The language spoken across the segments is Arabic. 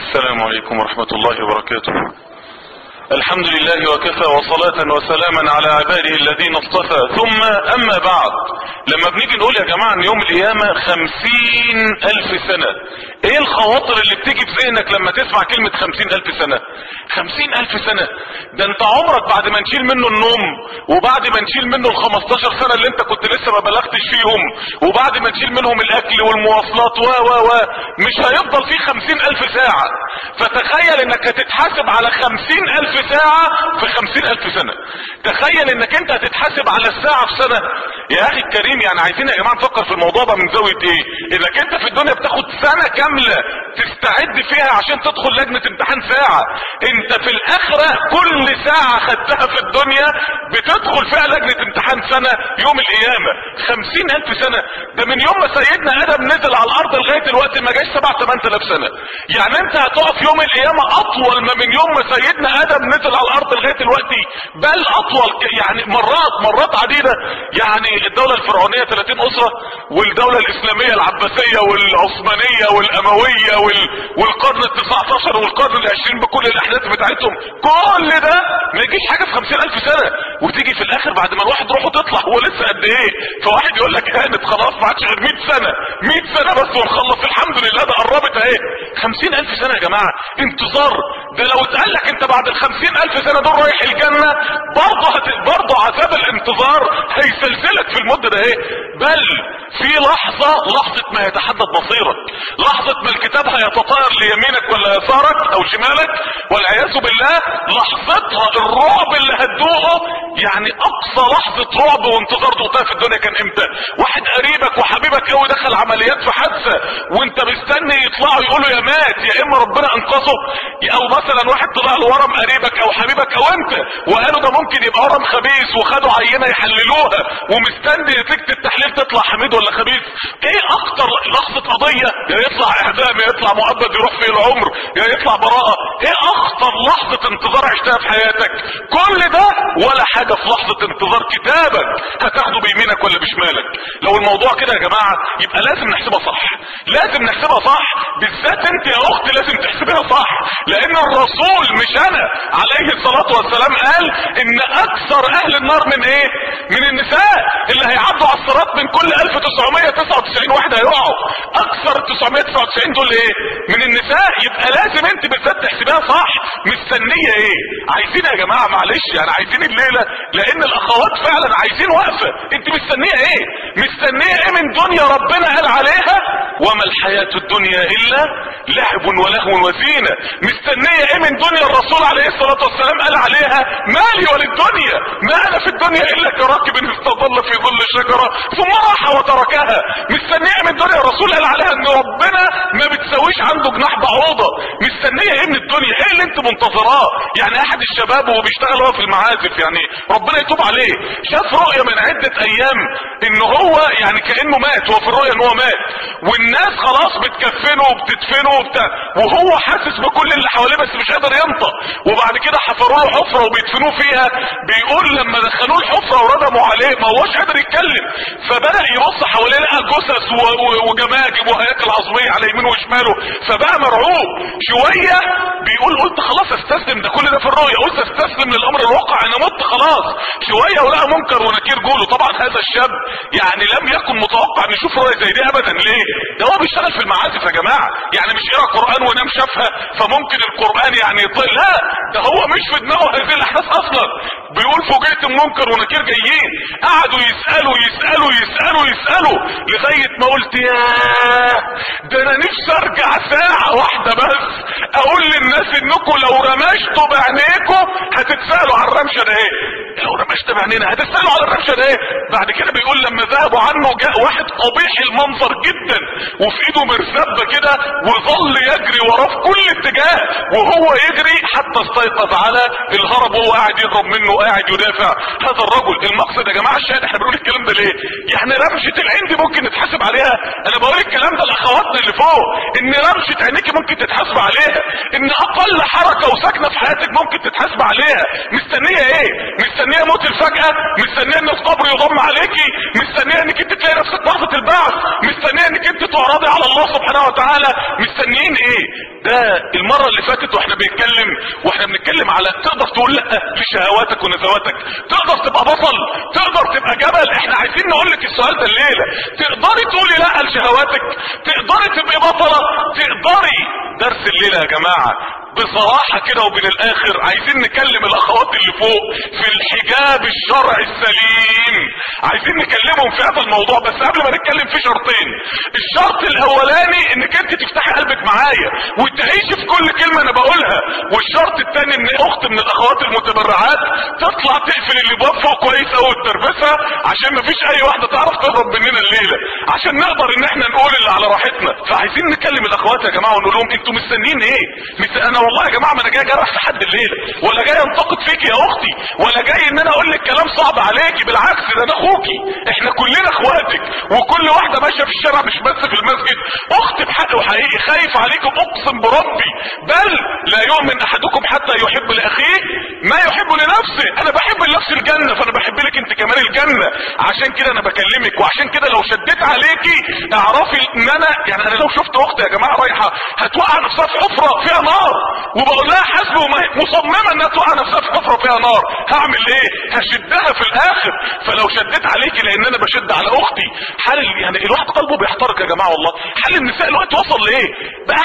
السلام عليكم ورحمة الله وبركاته. الحمد لله وكفى وصلاة وسلاما على عباده الذين اصطفى، ثم اما بعد. لما بنيجي نقول يا جماعة ان يوم القيامة 50,000 سنة، ايه الخواطر اللي بتيجي في ذهنك لما تسمع كلمة 50,000 سنة؟ 50,000 سنة ده انت عمرك بعد ما نشيل منه النوم، وبعد ما نشيل منه ال 15 سنة اللي انت كنت لسه ما بلغتش فيهم، وبعد ما نشيل منهم الاكل والمواصلات مش هيفضل فيه 50,000 ساعة. فتخيل انك هتتحاسب على 50,000 ساعة في 50,000 سنة. تخيل انك انت هتتحاسب على الساعة في سنة. يا اخي الكريم، يعني عايزين يا جماعة نفكر في الموضوع ده من زاوية ايه؟ انك انت في الدنيا بتاخد سنة كاملة تستعد فيها عشان تدخل لجنة امتحان ساعة. انت في الاخرة كل ساعة خدتها في الدنيا بتدخل فيها لجنة امتحان سنة يوم القيامة. 50,000 سنة ده من يوم ما سيدنا ادم نزل على الارض لغاية الوقت ما جاش 7-8,000 سنة. يعني انت هتقف يوم القيامة اطول ما من يوم ما سيدنا ادم نزل على الارض لغاية الوقت، بل اطول يعني مرات عديدة. يعني الدولة الفرعونية 30 اسرة، والدولة الاسلامية العباسية والعثمانية والاموية والقرن ال19 والقرن ال20 بكل الاحداث بتاعتهم، كل ده ما يجيش حاجة في 50,000 سنة. وتيجي في الاخر بعد ما الواحد روحه تطلع هو لسه قد ايه؟ فواحد يقول لك هانت خلاص ما عادش غير 100 سنة، 100 سنة بس ونخلص الحمد لله ده قربت اهي. 50,000 سنة يا جماعة انتظار. ده لو اتقال لك انت بعد ال 50,000 سنة دول رايح الجنة، برضه عذاب الانتظار هيسلسلك في المدة ده ايه. بل في لحظة ما يتحدد مصيرك، لحظة ما الكتاب هيتطاير ليمينك ولا يسارك او شمالك والعياذ بالله، لحظتها الرعب اللي هتدوقه. يعني اقصى لحظة رعب وانتظار دوقتها في الدنيا كان امتى؟ واحد قريبك وحبيبك قوي دخل عمليات في حادثة وانت مستني يطلعوا يقولوا يا مات يا اما ربنا انقذه، او مثلا واحد طلع له ورم قريبك او حبيبك او انت وقالوا ده ممكن يبقى ورم خبيث وخدوا عينة يحللوها ومستني نتيجة التحليل تطلع حميد ولا خبيث. ايه اكتر لحظة قضية؟ يا يطلع اعدام يا يطلع مؤبد يروح فيه العمر يا يطلع براءة. ايه اخطر لحظة انتظار عشتها في حياتك؟ كل ده ولا حاجة في لحظة انتظار كتابك هتاخده بيمينك ولا بشمالك. لو الموضوع كده يا جماعة يبقى لازم نحسبها صح، لازم نحسبها صح. بالذات انت يا اختي لازم تحسبها صح، لان الرسول مش انا عليه الصلاة والسلام قال ان اكثر اهل النار من ايه؟ من النساء اللي هيعدوا على الصراط. من كل 1999 واحد هيقعوا، اكثر 999 دول ايه؟ من النساء. يبقى لازم انت بالذات تحسبها صح. مستنية ايه؟ عايزين يا جماعة معلش يعني عايزين الليلة، لان الاخوات فعلا عايزين وقفة. انت مستنية ايه؟ مستنية ايه من دنيا ربنا قال عليها وما الحياة الدنيا الا لعب ولهو وزينة؟ مستنية ايه من دنيا الرسول عليه الصلاة والسلام قال عليها مالي وللدنيا ما انا في الدنيا الا كراكب استظل في ظل شجرة ثم راح وتركها؟ مستنية من دنيا الرسول قال عليها ان ربنا ما بتسويش عنده جناح بعوضة؟ مستنية ايه من الدنيا؟ ايه اللي انت منتظراه؟ يعني احد الشباب وهو بيشتغل هو في المعازف، يعني ربنا يتوب عليه، شاف رؤية من عدة ايام ان هو يعني كأنه مات، هو في الرؤية ان هو مات والناس خلاص بتكفنه وبتدفنه وهو حاسس بكل اللي حواليه بس مش قادر ينطق. وبعد كده حفروا له حفرة وبيدفنوه فيها. بيقول لما دخلوه الحفرة وردموا عليه ما هوش قادر يتكلم، فبدأ يبص حواليه لقى جثث وجماجم وهياكل عظمية على يمينه وشماله، فبقى مرعوب شوية. بيقول قلت خلاص استسلم، ده كل ده في الرؤية، قلت استسلم للامر الواقع انا مت خلاص. شوية ولقى منكر ونكير جوله. طبعا هذا الشاب يعني لم يكن متوقع ان يشوف رؤية زي دي ابدا. ليه؟ ده هو بيشتغل في المعازف يا جماعة، يعني مش يقرا قرآن ونام شافها فممكن القرآن يعني يطل، لا ده هو مش في دماغه هذه الاحداث اصلا. بيقول فوجئت منكر ونكير جايين قعدوا يسألوا لغاية ما قلت ياه ده انا نفسي ارجع ساعة واحدة بس اقول للناس انكم لو رمشتوا بعينيكم هتتسألوا على الرمشة ده ايه. لو رمشت بعينينا هتتسألوا على الرمشة ده ايه. بعد كده بيقول لما ذهبوا عنه جاء واحد قبيح المنظر جدا وفي ايده مرزبة كده وظل يجري وراه في كل اتجاه وهو يجري حتى استيقظ على الهرب وهو قاعد يضرب منه وقاعد يدافع. هذا الرجل المقصد يا جماعة الشاهد احنا بنقول الكلام ده ليه؟ يعني رمشة العين دي ممكن نتحاسب عليها. انا بقول الكلام ده لاخواتنا اللي فوق ان رمشة عينيكي ممكن تتحاسب عليها، ان اقل حركة وسكنة في حياتك ممكن تتحاسب عليها. مستنية ايه؟ مستنية موت الفجأة؟ مستنية ان القبر يضم عليكي؟ مستنية انك انت تلاقي نفسك لحظة البعث؟ مستنية انك انت تعرضي على الله سبحانه وتعالى؟ مستنيين ايه؟ ده المرة اللي فاتت واحنا بنتكلم على تقدر تقول لا لشهواتك ونزواتك، تقدر تبقى بطل، تقدر تبقى جبل. احنا عايزين نقول لك السؤال ده الليلة، تقدري تقولي لا لشهواتك؟ تقدري تبقي بطلة؟ تقدري؟ درس الليلة يا جماعة بصراحة كده وبين الاخر عايزين نكلم الاخوات اللي فوق في الحجاب الشرعي السليم، عايزين نكلمهم في هذا الموضوع. بس قبل ما نتكلم في شرطين، الشرط الاولاني انك انت تفتحي قلبك معايا وتعيشي في كل كلمة انا بقولها، والشرط الثاني ان اخت من الاخوات المتبرعات تطلع تقفل اللي باب فوق كويس اوي وتربسها، عشان مفيش اي واحدة تعرف تهرب مننا الليلة، عشان نقدر ان احنا نقول اللي على راحتنا. فعايزين نكلم الاخوات يا جماعة ونقول لهم انتوا مستنيين ايه؟ انا والله يا جماعة ما انا جاي اجرح في حد الليلة، ولا جاي انتقد فيك يا اختي، ولا جاي ان انا اقول لك كلام صعب عليكي، بالعكس ده انا اخوكي، احنا كلنا اخواتك، وكل واحدة ماشية في الشارع مش بس في المسجد اخت بحق وحقيقي، خايف عليكم اقسم بربي، بل لا يؤمن احدكم حتى يحب لاخيه ما يحب لنفسه. انا بحب لنفسي الجنة، فانا بحب لك انت كمان الجنة، عشان كده انا بكلمك. وعشان كده لو شديت عليكي اعرفي ان انا لو شفت اختي يا جماعة رايحة هتوقع نفسها في حفرة فيها نار، وبقول لها حسبي مصممة انها توقع نفسها في حفرة فيها نار، هعمل ايه؟ هشدها في الاخر. فلو شديت عليكي لان انا بشد على اختي، حال يعني الواحد قلبه بيحترق يا جماعة والله. حال النساء الوقت وصل لايه؟ بقى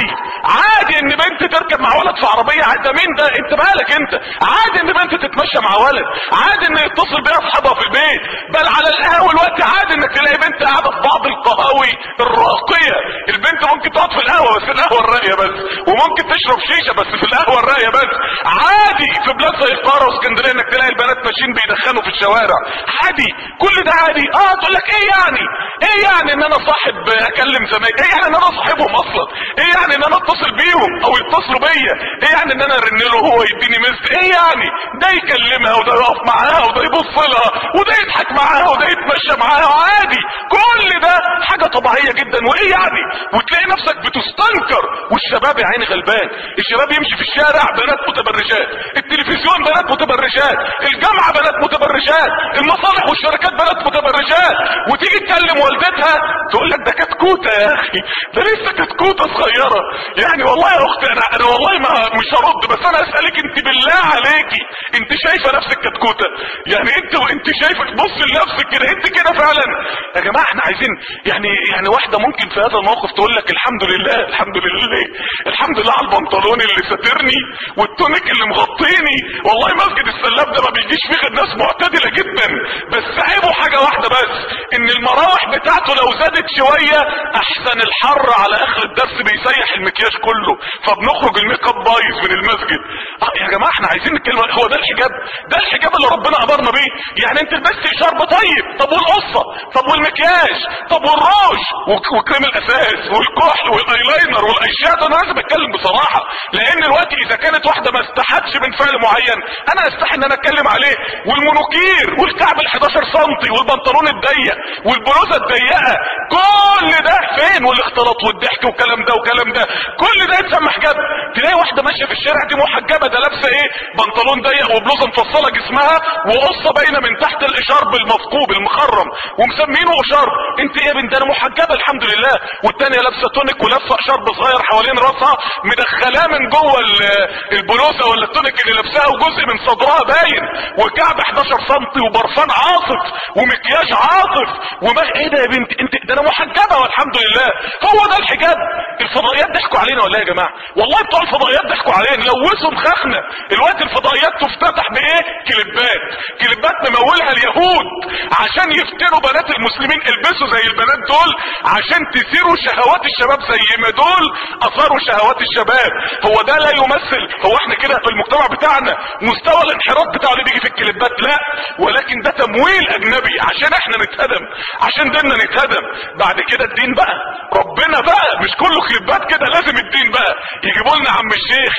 عادي ان بنت تركب مع ولد في عربية، ده مين ده؟ انت مالك انت؟ عادي ان بنت تتمشى مع ولد، عادي ان يتصل بيها اصحابها في البيت، بل على القهوة الوقت عادي انك تلاقي بنت قاعدة في بعض القهاوي الراقية. البنت ممكن تقعد في القهوة بس القهوة الراقية بس، وممكن تشرب شيشة بس في القهوة الراقية بس. عادي في بلاد زي القاهرة واسكندرية انك تلاقي البنات ماشيين بيدخنوا في الشوارع، عادي، كل ده عادي. تقول لك ايه يعني ان انا صاحب اكلم زمايلي؟ ايه يعني ان انا صاحبهم اصلا؟ ايه يعني ان انا اتصل بيهم او يتصلوا بيا؟ ايه يعني ان انا ارن له وهو يديني مزد؟ ايه يعني ده يكلمها وده يقف معاها وده يبص لها وده يضحك معاها وده يتمشى معاها؟ عادي، كل ده حاجة طبيعية جدا. وايه يعني؟ وتلاقي نفسك بتستنكر، والشباب يا عيني غلبان، الشباب يمشي في الشارع بنات متبرجات، التلفزيون بنات متبرجات، الجامعة بنات متبرجات، المصالح والشركات بنات متبرجات، وتيجي تكلم والدتها تقول لك ده كتكوتة يا اخي، ده لسه كتكوتة صغيرة. يعني والله يا اختي انا والله ما مش هرد، بس انا اسألك انت بالله عليكي انت شايفة نفسك كتكوتة؟ يعني انت شايفة؟ بص لنفسك كده، انت كده فعلا يا جماعة. احنا عايزين يعني واحدة ممكن في هذا الموقف تقول لك الحمد لله على البنطلون اللي ساترني والتونيك اللي مغطيني، والله مسجد السلاب ده ما بيجيش فيه غير ناس معتدلة جدا، بس عيبه حاجة واحدة بس، ان المراوح بتاعته لو زادت شوية احسن الحر على اخر الدرس بيسيح المكياج كله، فبنخرج الميك اب بايظ من المسجد. يا جماعة احنا عايزين نتكلم، هو ده الحجاب؟ ده الحجاب اللي ربنا امرنا بيه؟ يعني انت لبست شرب طيب، طب والقصة، طب والمكياج، طب والروج وكريم الاساس والكحل والايلاينر والايشادو. انا لازم اتكلم بصراحة، لان الوقت اذا كانت واحدة ما استحتش من فعل معين انا استحي ان انا اتكلم عليه. والمونوكير والكعب ال11 سنتي والبنطلون الضيق والبلوزة الضيقة، كل ده فين؟ والاختلاط والضحك والكلام ده كل ده يتسمى حجاب؟ تلاقي واحدة ماشية في الشارع دي محجبة، ده لابسة ايه؟ بنطلون ضيق وبلوزة مفصلة جسمها وقصة باينة من تحت الاشارب المثقوب المخرم ومسمينه اشارب. انت ايه يا بنت؟ انا محجبة الحمد لله. والتانية لابسة تونيك ولابسة اشارب صغير حوالين راسها مدخلاه من جوه البلوزة ولا التونيك اللي لابساها وجزء من صدرها باين، وكعب 11 سنتي وبرفان عاطف ومكياج عاطف ايه ده يا بنت؟ انت ده انا محجبة والحمد لله. هو ده الحجاب؟ الفضائيات ضحكوا علينا ولا يا جماعة؟ والله بتوع الفضائيات ضحكوا علينا، لوثوا مخاخنا. الوقت الفضائيات تفتتح بايه؟ كليبات ممولها اليهود عشان يفتنوا بنات المسلمين، البسوا زي البنات دول عشان تثيروا شهوات الشباب زي ما دول اثاروا شهوات الشباب. هو ده لا يمثل؟ هو احنا كده في المجتمع بتاعنا مستوى الانحراف بتاعه اللي بيجي في الكليبات؟ لا، ولكن ده تمويل اجنبي عشان احنا نتهدم، عشان ديننا نتهدم. بعد كده الدين بقى، ربنا بقى، مش كله كليبات كده، لازم الدين بقى. يجيبوا لنا عم الشيخ،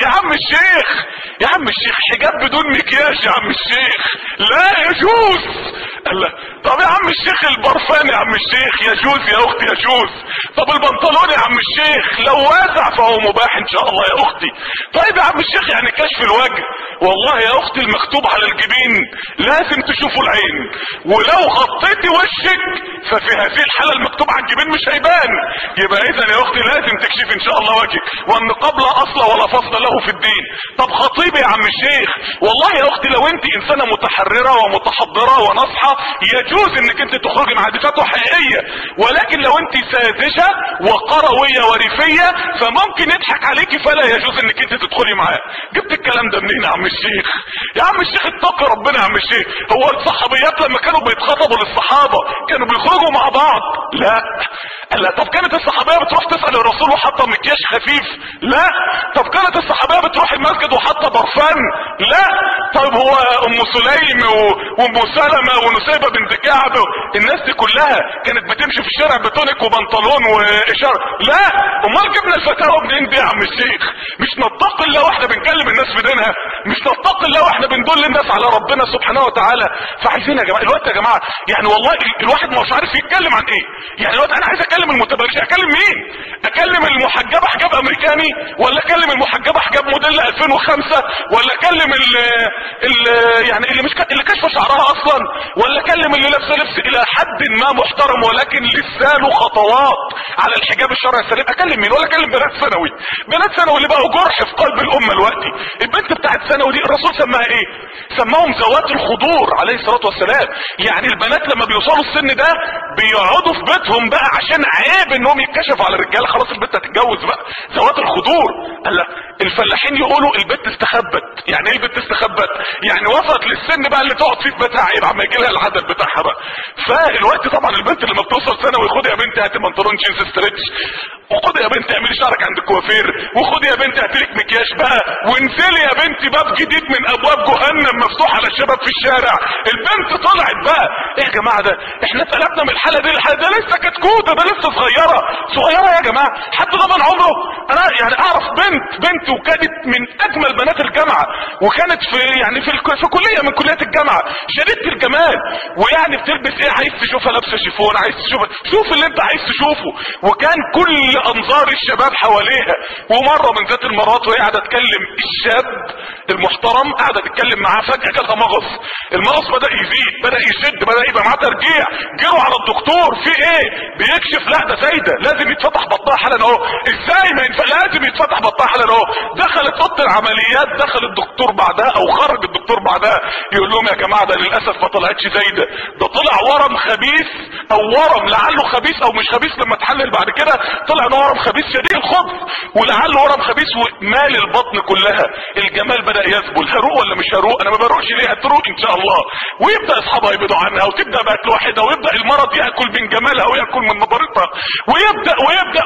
يا عم الشيخ حجاب بدون مكياج يا عم الشيخ لا يجوز. الله، طب يا عم الشيخ البرفان يا عم الشيخ يجوز يا اختي يجوز. طب البنطلون يا عم الشيخ لو واسع فهو مباح ان شاء الله يا اختي. طيب يا عم الشيخ يعني كشف الوجه، والله يا اختي المكتوب على الجبين لازم تشوفوا العين، ولو غطيتي وشك ففي هذه الحالة المكتوب على الجبين مش هيبان. يبقى اذا يا اختي لازم تكشف ان شاء الله وجهك، والنقاب لا اصل ولا فصل له في الدين. طب خطيبي يا عم الشيخ، والله يا اختي لو انت انسانة متحررة ومتحضرة وناصحة يجوز انك انت تخرجي مع فتوى حقيقية، ولكن لو انت ساذجة وقروية وريفية فممكن يضحك عليكي فلا يجوز انك انت تدخلي معاه. جبت الكلام ده منين يا عم الشيخ؟ يا عم الشيخ اتقي ربنا يا عم الشيخ. هو الصحابيات لما كانوا بيتخطبوا للصحابة كانوا بيخرجوا مع بعض؟ لا. طب كانت الصحابية بتروح تسأل الرسول وحاطة مكياج خفيف؟ لا. طب كانت الصحابية بتروح المسجد وحاطة برفان؟ لا. طيب هو ام سليم وام سلمة ونسيبة بنت كعب الناس دي كلها كانت بتمشي في الشارع بتونك وبنطلون واشارة؟ لا. امال جبنا الفتاوى منين دي يا عم الشيخ؟ مش نتقي الله واحنا بنكلم الناس في دينها؟ مش نتقي الله واحنا بندل الناس على ربنا سبحانه وتعالى؟ فعايزين يا جماعه الوقت يا جماعه يعني والله الواحد مش عارف يتكلم عن ايه. يعني الوقت انا عايز اكلم المتبرج، اكلم مين؟ اكلم المحجبه حجاب امريكاني، ولا اكلم المحجبه حجاب موديل 2005، ولا اكلم يعني اللي كشف شعرها اصلا، ولا اكلم اللي لابسه لبس الى حد ما محترم ولكن لسه له خطوات على الحجاب الشرعي السليم؟ اكلم مين؟ ولا اكلم بنات ثانوي؟ بنات ثانوي اللي بقوا جرح في قلب الامه دلوقتي. البنت بتاعت ثانوي دي الرسول سماها ايه؟ سماهم ذوات الخضور عليه الصلاه والسلام. يعني البنات لما بيوصلوا السن ده بيقعدوا في بيتهم بقى عشان عيب انهم يتكشفوا على الرجاله، خلاص البنت هتتجوز بقى. ذوات الخضور. قال الفلاحين يقولوا البنت استخبت. يعني ايه البنت استخبت؟ يعني وصلت للسن بقى اللي تقعد فيه في بيتها عيب عما يجي لها العدد بتاعها بقى. فالوقت طبعا البنت لما بتوصل ثانوي خدي يا بنتي هاتي بنطلون جينز ستريتش، وخدي يا بنتي اعملي شعرك عند الكوافير، وخدي يا بنتي هاتي لك مكياج بقى، وانزلي يا بنتي باب جديد من ابواب جهنم مفتوح على الشباب في الشارع. البنت طلعت بقى. ايه يا جماعه ده؟ احنا اتقلبنا من الحاله دي للحاله ده لسه كتكوته، ده لسه صغيره يا جماعه. حد ضمن عمره؟ انا يعني اعرف بنت وكانت من اجمل بنات الجامعه، وكانت في كليه من كليات الجامعه، شديده الجمال، ويعني بتلبس ايه عايز تشوفها لابسه شيفون، عايز تشوفها شوف اللي انت عايز تشوفه، وكان كل انظار الشباب حواليها. ومره من ذات المرات وهي قاعده تكلم الشاب المحترم، قاعده تتكلم معاه، فجاه جالها المغص بدا يزيد، بدا يشد، بدا يبقى معاه ترجيع. جروا على الدكتور في ايه؟ بيكشف لا ده زايده لازم يتفتح بطنها حالا اهو. ازاي ما ينفع؟ لازم يتفتح بطنها حالا اهو. دخلت اوضه العمليات، دخل الدكتور بعدها او خرج الدكتور بعدها يقول لهم يا جماعه ده للاسف ما طلعتش زايده، ده طلع ورم خبيث، او ورم لعله خبيث او مش خبيث. لما اتحلل بعد كده طلع انه ورم خبيث شديد الخبث، ولعله ورم خبيث ومال البطن كلها. الجمال بدا يذبل. هروق ولا مش هروق؟ انا ما بروقش ليه؟ هتروق ان شاء الله. ويبدا اصحابها يبعدوا عنها، وتبدا بقت لوحدها، ويبدا المرض ياكل من جمالها وياكل من نضارتها، ويبدا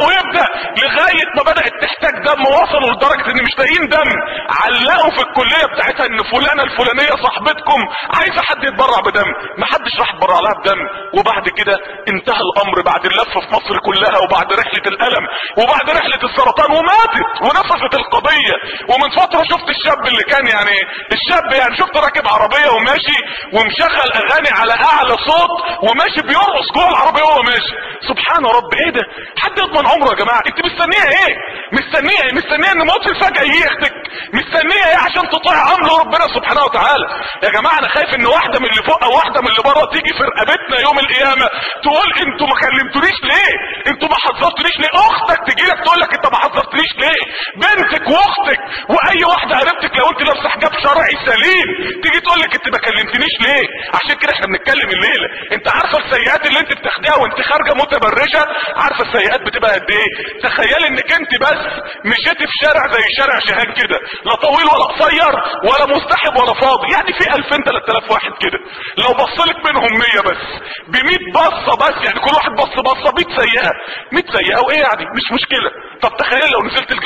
لغايه ما بدات تحتاج دم. وصلوا لدرجه ان مش لاقيين دم، علقوا في الكليه بتاعتها ان فلانه الفلانيه صاحبتكم عايزه حد يتبرع بدم. ما حدش راح يتبرع لها بدم. وبعد كده انتهى الامر بعد اللف في مصر كلها، وبعد رحله الالم، وبعد رحله السرطان، وماتت ونفذت القضيه. ومن فتره شفت الشاب اللي كان شفت راكب عربيه وماشي ومشغل اغاني على اعلى صوت وماشي بيرقص جوه العربيه وهو ماشي. سبحان رب، ايه ده؟ حد يضمن عمره يا جماعه؟ انت مستنيه ايه؟ مستنيه ان موت الفجأة ياخدك؟ مستنيه ايه عشان تطيع امر ربنا سبحانه وتعالى؟ يا جماعه انا خايف ان واحده من اللي فوق او واحده من اللي بره تيجي في رقبتنا يوم القيامه تقول انتوا ما كلمتونيش ليه؟ انتوا ما حذرتونيش ليه؟ اختك تجي لك تقول لك انت ما حذرتنيش ليه؟ بنتك واختك واي واحده قريبتك لو انت لابسه حجاب شرعي سليم تيجي تقول لك انت ما كلمتنيش ليه؟ عشان كده احنا بنتكلم الليله. انت عارفه السيئات اللي انت بتاخديها وانت خارجه متبرجه؟ عارفه السيئات بتبقى قد ايه؟ تخيلي انك انت بس مشيتي في شارع زي شارع شهاد كده، لا طويل ولا قصير ولا مزدحم ولا فاضي، يعني في 2000 3000 واحد كده، لو بصلك منهم 100 بس ب100 بصه بس، يعني كل واحد بصه 100 سيئه 100 سيئه، وايه يعني؟ مش مشكله. طب تخيل لو نزلت الجامعه يا اختي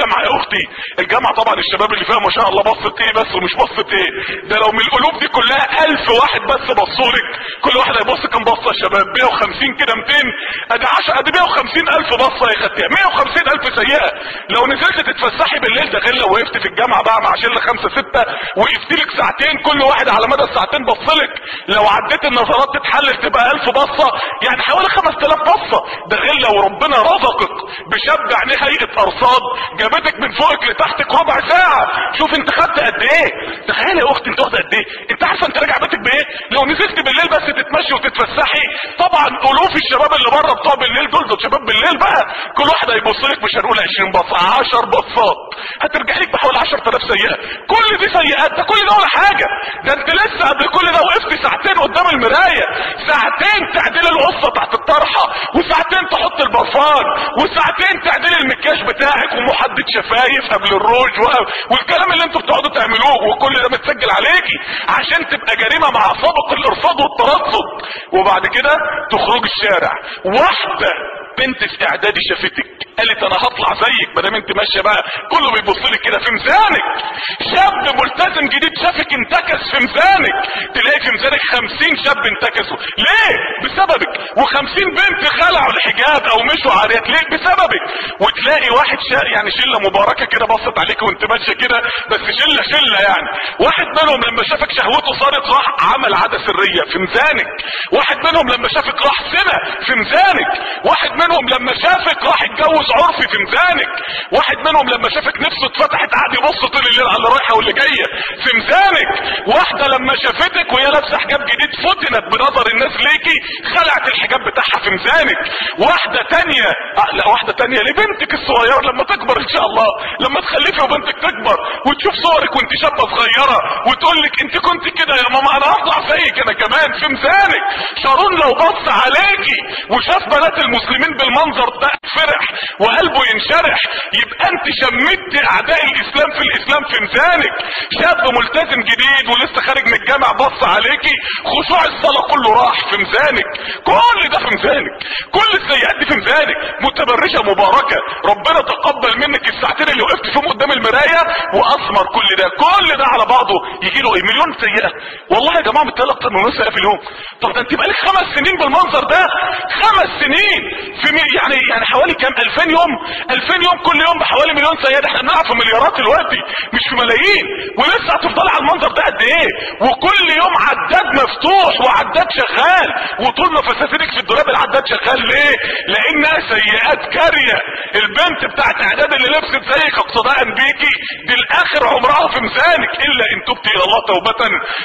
دلوقتي الجامعه طبعا الشباب اللي فيها ما شاء الله بصت ايه بس ومش بصت ايه، ده لو من القلوب دي كلها 1000 واحد بس بصولك، كل واحد هيبص كام بصه يا شباب؟ 150 كده 200 ادي 10 ادي 150,000 بصه يا خدتها، 150,000 سيئه. لو نزلت تتفسحي بالليل ده غير لو وقفت في الجامعه بقى مع شله 5 6 وقفت لك ساعتين كل واحد على مدى الساعتين بصلك، لو عديت النظرات تتحلل تبقى 1000 بصه، يعني حوالي 5000 بصه. ده غير لو ربنا رزقك بشاب عينيه هيئه ارصاد جابتك من فوقك لتحتك ربع ساعه، شوف انت خدت قد ايه. تخيل يا اختي انت واخده قد ايه؟ انت عارفه انت راجع بيتك بايه؟ لو نزلت بالليل بس تتمشي وتتفسحي، طبعا الوف الشباب اللي بره بتوع بالليل دول شباب بالليل بقى، كل واحد هيبص لك مش هنقول 20 بصه 10 بصات، هترجع لك بحوالي 10,000 سيئه. كل دي سيئات، ده كل ده ولا حاجه، ده انت لسه قبل كل ده وقفت ساعتين قدام المرايه، ساعتين تعديل القصه تحت الطرحه، وساعتين تحط البرفان، وساعتين تعديل المكياج بتاعك ومحدد شفايف قبل الروج والكلام اللي انتوا بتقعدوا تعملوه، وكل ده متسجل عليكي عشان تبقى جريمه مع سابق الارصاد والترصد. وبعد كده تخرج الشارع، واحده بنت في اعدادي شافتك قالت انا هطلع زيك ما دام انت ماشيه بقى كله بيبص لك كده في ميزانك. شاب ملتزم جديد شافك انتكس في ميزانك، تلاقي في ميزانك 50 شاب انتكسوا ليه؟ بسببك. و50 بنت خلعوا الحجاب او مشوا عاريات ليه؟ بسببك. وتلاقي واحد يعني شله مباركه كده بصت عليك وانت ماشيه كده، بس شله يعني، واحد منهم لما شافك شهوته صارت راح عمل عاده سريه في ميزانك، واحد منهم لما شافك راح زنا في ميزانك، واحد منهم لما شافك راح اتجوز عرفي في ميزانك، واحد منهم لما شافك نفسه اتفتحت قاعد يبص طول الليل على اللي رايحه واللي جايه في ميزانك، واحده لما شافتك وهي لابسه حجاب جديد فتنت بنظر الناس ليكي خلعت الحجاب بتاعها في ميزانك، واحده تانية لا واحده تانية لبنتك الصغيره لما تكبر ان شاء الله، لما تخلفي وبنتك تكبر وتشوف صورك وانت شابه صغيره وتقول لك انت كنت كده يا ماما انا هطلع زيك انا كمان في ميزانك. شارون لو بص عليكي وشاف بنات المسلمين بالمنظر ده فرح وقلبه ينشرح، يبقى انت شمت اعداء الاسلام في الاسلام في ميزانك. شاب ملتزم جديد ولسه خارج من الجامع بص عليكي خشوع الصلاه كله راح في ميزانك، كل ده في ميزانك، كل السيئات دي في ميزانك. متبرجه مباركه ربنا تقبل منك الساعتين اللي وقفت فيهم قدام المرايه واثمر كل ده على بعضه يجي له ايه؟ مليون سيئه. والله يا جماعه بتقال اكتر من مليون سيئه في اليوم. طب ده انت بقالك 5 سنين بالمنظر ده، 5 سنين في يعني حوالي كام 2000 يوم 2000 يوم كل يوم بحوالي مليون سيئه، احنا بنلعب في مليارات دلوقتي مش في ملايين، ولسه هتفضل على المنظر ده قد ايه؟ وكل يوم عداد مفتوح وعداد شغال، وطول ما فساتينك في الدولاب العداد شغال ليه؟ لانها سيئات كاريه. البنت بتاعت اعداد اللي لبست زيك اقتداء بيكي دي الاخر عمرها في ميزانك الا ان تبتي الى الله توبه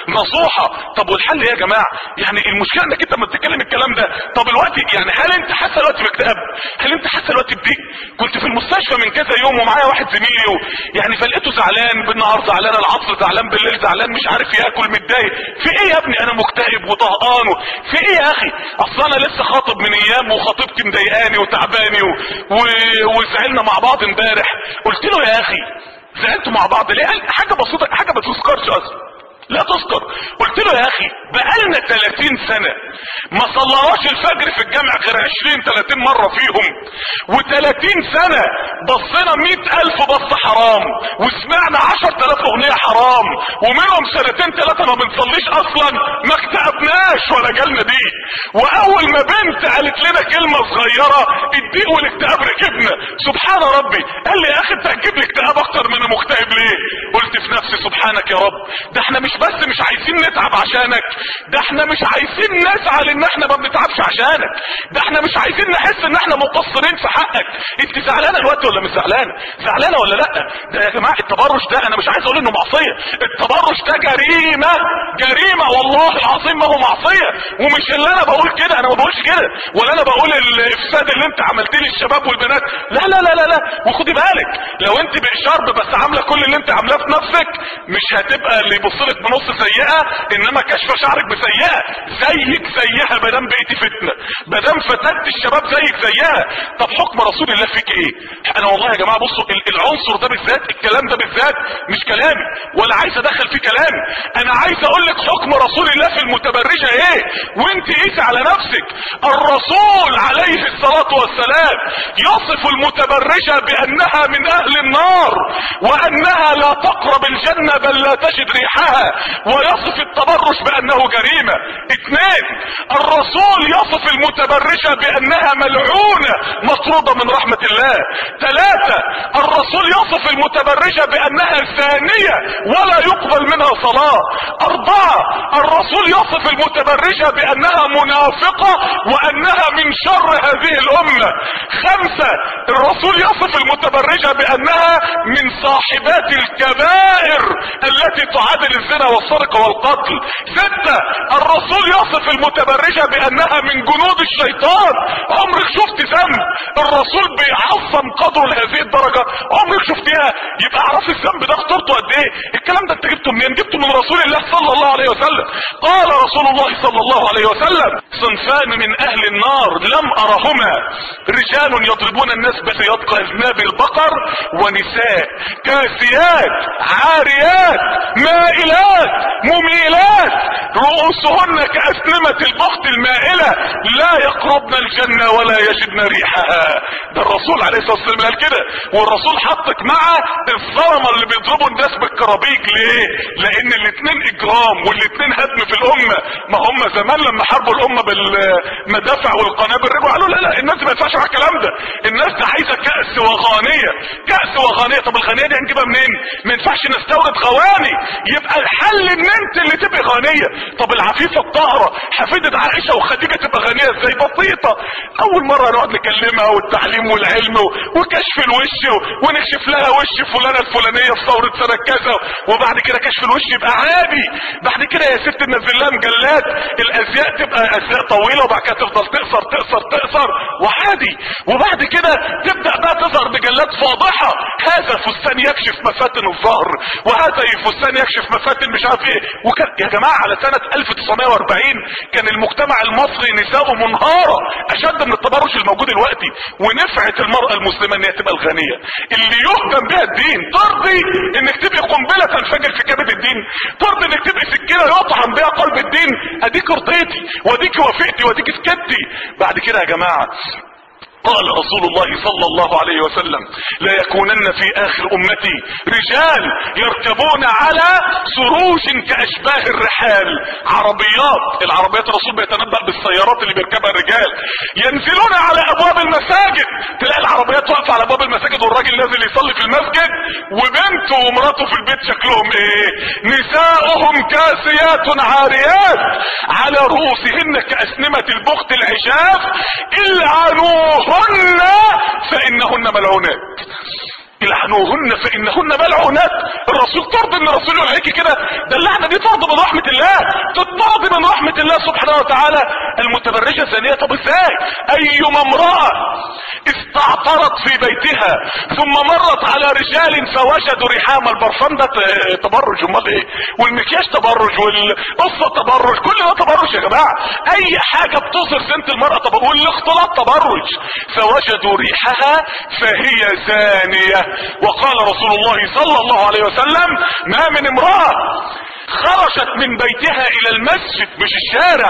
نصوحه. طب والحل ايه يا جماعه؟ يعني المشكله انك انت لما بتتكلم الكلام ده، طب الوقت يعني هل انت حاسه دلوقتي باكتئاب؟ هل انت حاسه دلوقتي بضيق؟ كنت في المستشفى من كذا يوم ومعايا واحد زميلي يعني فلقيته زعلان بالنهار زعلان العصر زعلان بالليل زعلان مش عارف ياكل متضايق. في ايه يا ابني؟ انا مكتئب وطهقان. في ايه يا اخي؟ اصل انا لسه خاطب من ايام وخطيبتي مضايقاني وتعباني وزعلنا مع بعض امبارح. قلت له يا اخي زعلتوا مع بعض ليه؟ قال حاجه بسيطه حاجه ما تذكرش اصلا لا تذكر. قلت له يا اخي بقالنا 30 سنة ما صلناش الفجر في الجامع غير 20-30 مرة فيهم، و30 سنة بصينا 100,000 بصة حرام وسمعنا 10,000 اغنية حرام، ومنهم 2-3 ما بنصليش اصلا ما اكتئبناش ولا جالنا ضيق. واول ما بنت قالت لنا كلمة صغيرة الضيق والاكتئاب ركبنا. سبحان ربي. قال لي يا اخي انت هتجيب لي اكتئاب اكتر من انا مكتئب ليه؟ قلت في نفسي سبحانك يا رب، ده احنا مش بس مش عايزين نتعب عشانك، ده احنا مش عايزين نسعى ان احنا ما بنتعبش عشانك، ده احنا مش عايزين نحس ان احنا مقصرين في حقك. انت زعلانه دلوقتي ولا مش زعلانه؟ زعلانه ولا لا؟ ده يا جماعه التبرج ده انا مش عايز اقول انه معصيه، التبرج ده جريمه والله العظيم ما هو معصيه. ومش اللي انا بقول كده، انا ما بقولش كده، ولا انا بقول الافساد اللي انت عملتيه للشباب والبنات، لا لا لا لا لا. وخدي بالك لو انت بإشارب بس عامله كل اللي انت عاملاه في نفسك مش هتبقى اللي يبص لك بنص سيئه، انما كشف شعرك بسيئه زيك زيها ما دام بقيتي فتنه، ما دام فتنت الشباب زيك زيها. طب حكم رسول الله فيك ايه؟ انا والله يا جماعه بصوا العنصر ده بالذات الكلام ده بالذات مش كلامي ولا عايز ادخل فيه كلامي، انا عايز اقول لك حكم رسول الله في المتبرجه ايه، وانت قيسي على نفسك. الرسول عليه الصلاه والسلام يصف المتبرجه بانها من اهل النار وانها لا تقرب الجنة بل لا تجد ريحها، ويصف التبرج بانه جريمة. 2، الرسول يصف المتبرجة بانها ملعونة مطرودة من رحمة الله. 3، الرسول يصف المتبرجة بانها زانية ولا يقبل منها صلاة. 4، الرسول يصف المتبرجة بانها منافقة وانها من شر هذه الامة. 5، الرسول يصف المتبرجة بانها من صاحبات الكبائر التي تعادل الزنا والسرقة والقتل. 6، الرسول يصف المتبرجة بانها من جنود الشيطان. عمرك شفت ذنب الرسول بيعظم قدره لهذه الدرجة؟ عمرك شفتها؟ يبقى اعرف الذنب ده خطورته قد ايه. الكلام ده انت جبته منين؟ جبته من رسول الله صلى الله عليه وسلم. قال رسول الله صلى الله عليه وسلم: صنفان من اهل النار لم ارهما، رجال يضربون الناس بسياط كاذناب البقر، ونساء كاسيات عاريات مائلات مميلات رؤوسهن كأسنمة البخت المائلة لا يقربن الجنة ولا يجدن ريحها. ده الرسول عليه الصلاة والسلام قال كده. والرسول حطك مع الظلمة اللي بيضربوا الناس بالكرابيج. ليه؟ لان الاتنين اجرام والاتنين هدم في الامة. ما هم زمان لما حاربوا الامة بالمدافع والقنابل رجعوا قالوا لا الناس ما ينفعش مع الكلام ده، الناس ده عايزة كأس وغانية. كأس وغانية. طب الغانية دي هنجيبها منين؟ ما ينفعش نستورد غواني. يبقى الحل ان انت اللي تبقى غانية. طب العفيفة الطاهرة حفيدة عائشة وخديجة تبقى غانية ازاي؟ بسيطة. اول مرة نقعد نكلمها والتعليم والعلم وكشف الوش ونكشف لها وش فلانة الفلانية في ثورة سنة كذا، وبعد كده كشف الوش يبقى عادي. بعد كده يا ست ننزل لها مجلات الازياء تبقى ازياء طويلة وبعد كده تفضل تقصر تقصر تقصر وعادي. وبعد كده تبدأ بقى تظهر مجلات فاضحة، هذا فستان يكشف مفاتن الظهر وهذا فستان يكشف مفاتن مش عارف ايه. يا جماعة على سنة 1940 كان المجتمع المصري نساءه منهارة اشد من التبرج الموجود دلوقتي، ونفعت المرأة المسلمة ان هي تبقى الغنية اللي يهتم بها الدين. ترضي انك تبقى قنبلة تنفجر في كبد الدين؟ ترضي انك تبقى سكينة يطعن بها قلب الدين؟ اديك رضيتي واديك وافقتي واديك سكتي. بعد كده يا جماعة قال رسول الله صلى الله عليه وسلم: لا يكونن في اخر امتي رجال يركبون على سروج كاشباه الرحال. العربيات الرسول بيتنبأ بالسيارات اللي بيركبها الرجال. ينزلون على ابواب المساجد، تلاقي العربيات واقفه على ابواب المساجد والراجل نازل يصلي في المسجد وبنته ومراته في البيت شكلهم ايه؟ نساؤهم كاسيات عاريات على رؤوسهن كأسنمة البخت العشاف العنوهن فإنهن ملعونات. العنوهن فإنهن ملعونات. الرسول طرد ان الرسول يقول عليك كده؟ ده اللعنة دي طرد من رحمة الله، تطرد من رحمة الله سبحانه وتعالى. المتبرجة زانية. طب ازاي؟ ايما امرأة استعطرت في بيتها ثم مرت على رجال فوجدوا ريحام البرفان ده تبرج. امال ايه؟ والمكياج تبرج والقصة تبرج، كل ده تبرج يا جماعة. اي حاجة بتظهر زينة المرأة تبرج، والاختلاط تبرج. فوجدوا ريحها فهي زانية. وقال رسول الله صلى الله عليه وسلم: ما من امرأة خرجت من بيتها الى المسجد مش الشارع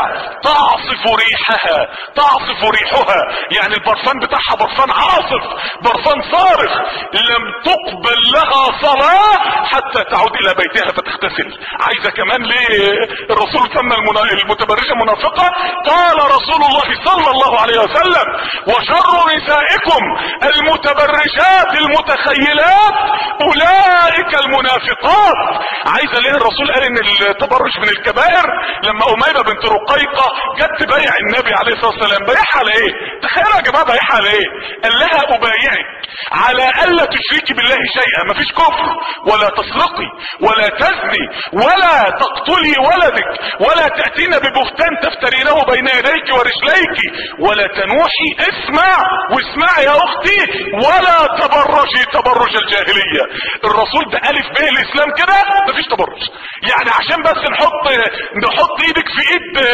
تعصف ريحها، يعني البرفان بتاعها برفان عاصف برفان صارخ، لم تقبل لها صلاة حتى تعود الى بيتها فتغتسل. عايزة كمان ليه الرسول سمى المتبرجة منافقة؟ قال رسول الله صلى الله عليه وسلم: وشر نسائكم المتبرجات المتخيلات اولئك المنافقات. عايزة ليه الرسول قال ان التبرج من الكبائر؟ لما اميمة بنت رقيقة جت تبايع النبي عليه الصلاة والسلام، بايعها على ايه؟ تخيلوا يا جماعة بايعها على ايه؟ قال لها: ابايعك على الا تشركي بالله شيئا، مفيش كفر ولا تسرقي ولا تزني ولا تقتلي ولدك ولا تأتين ببهتان تفترينه بين يديك ورجليك ولا تنوحي، واسمع يا اختي، ولا تبرجي تبرج الجاهلية. الرسول ده الف به الاسلام كده مفيش تبرج. يعني عشان بس نحط ايدك في ايد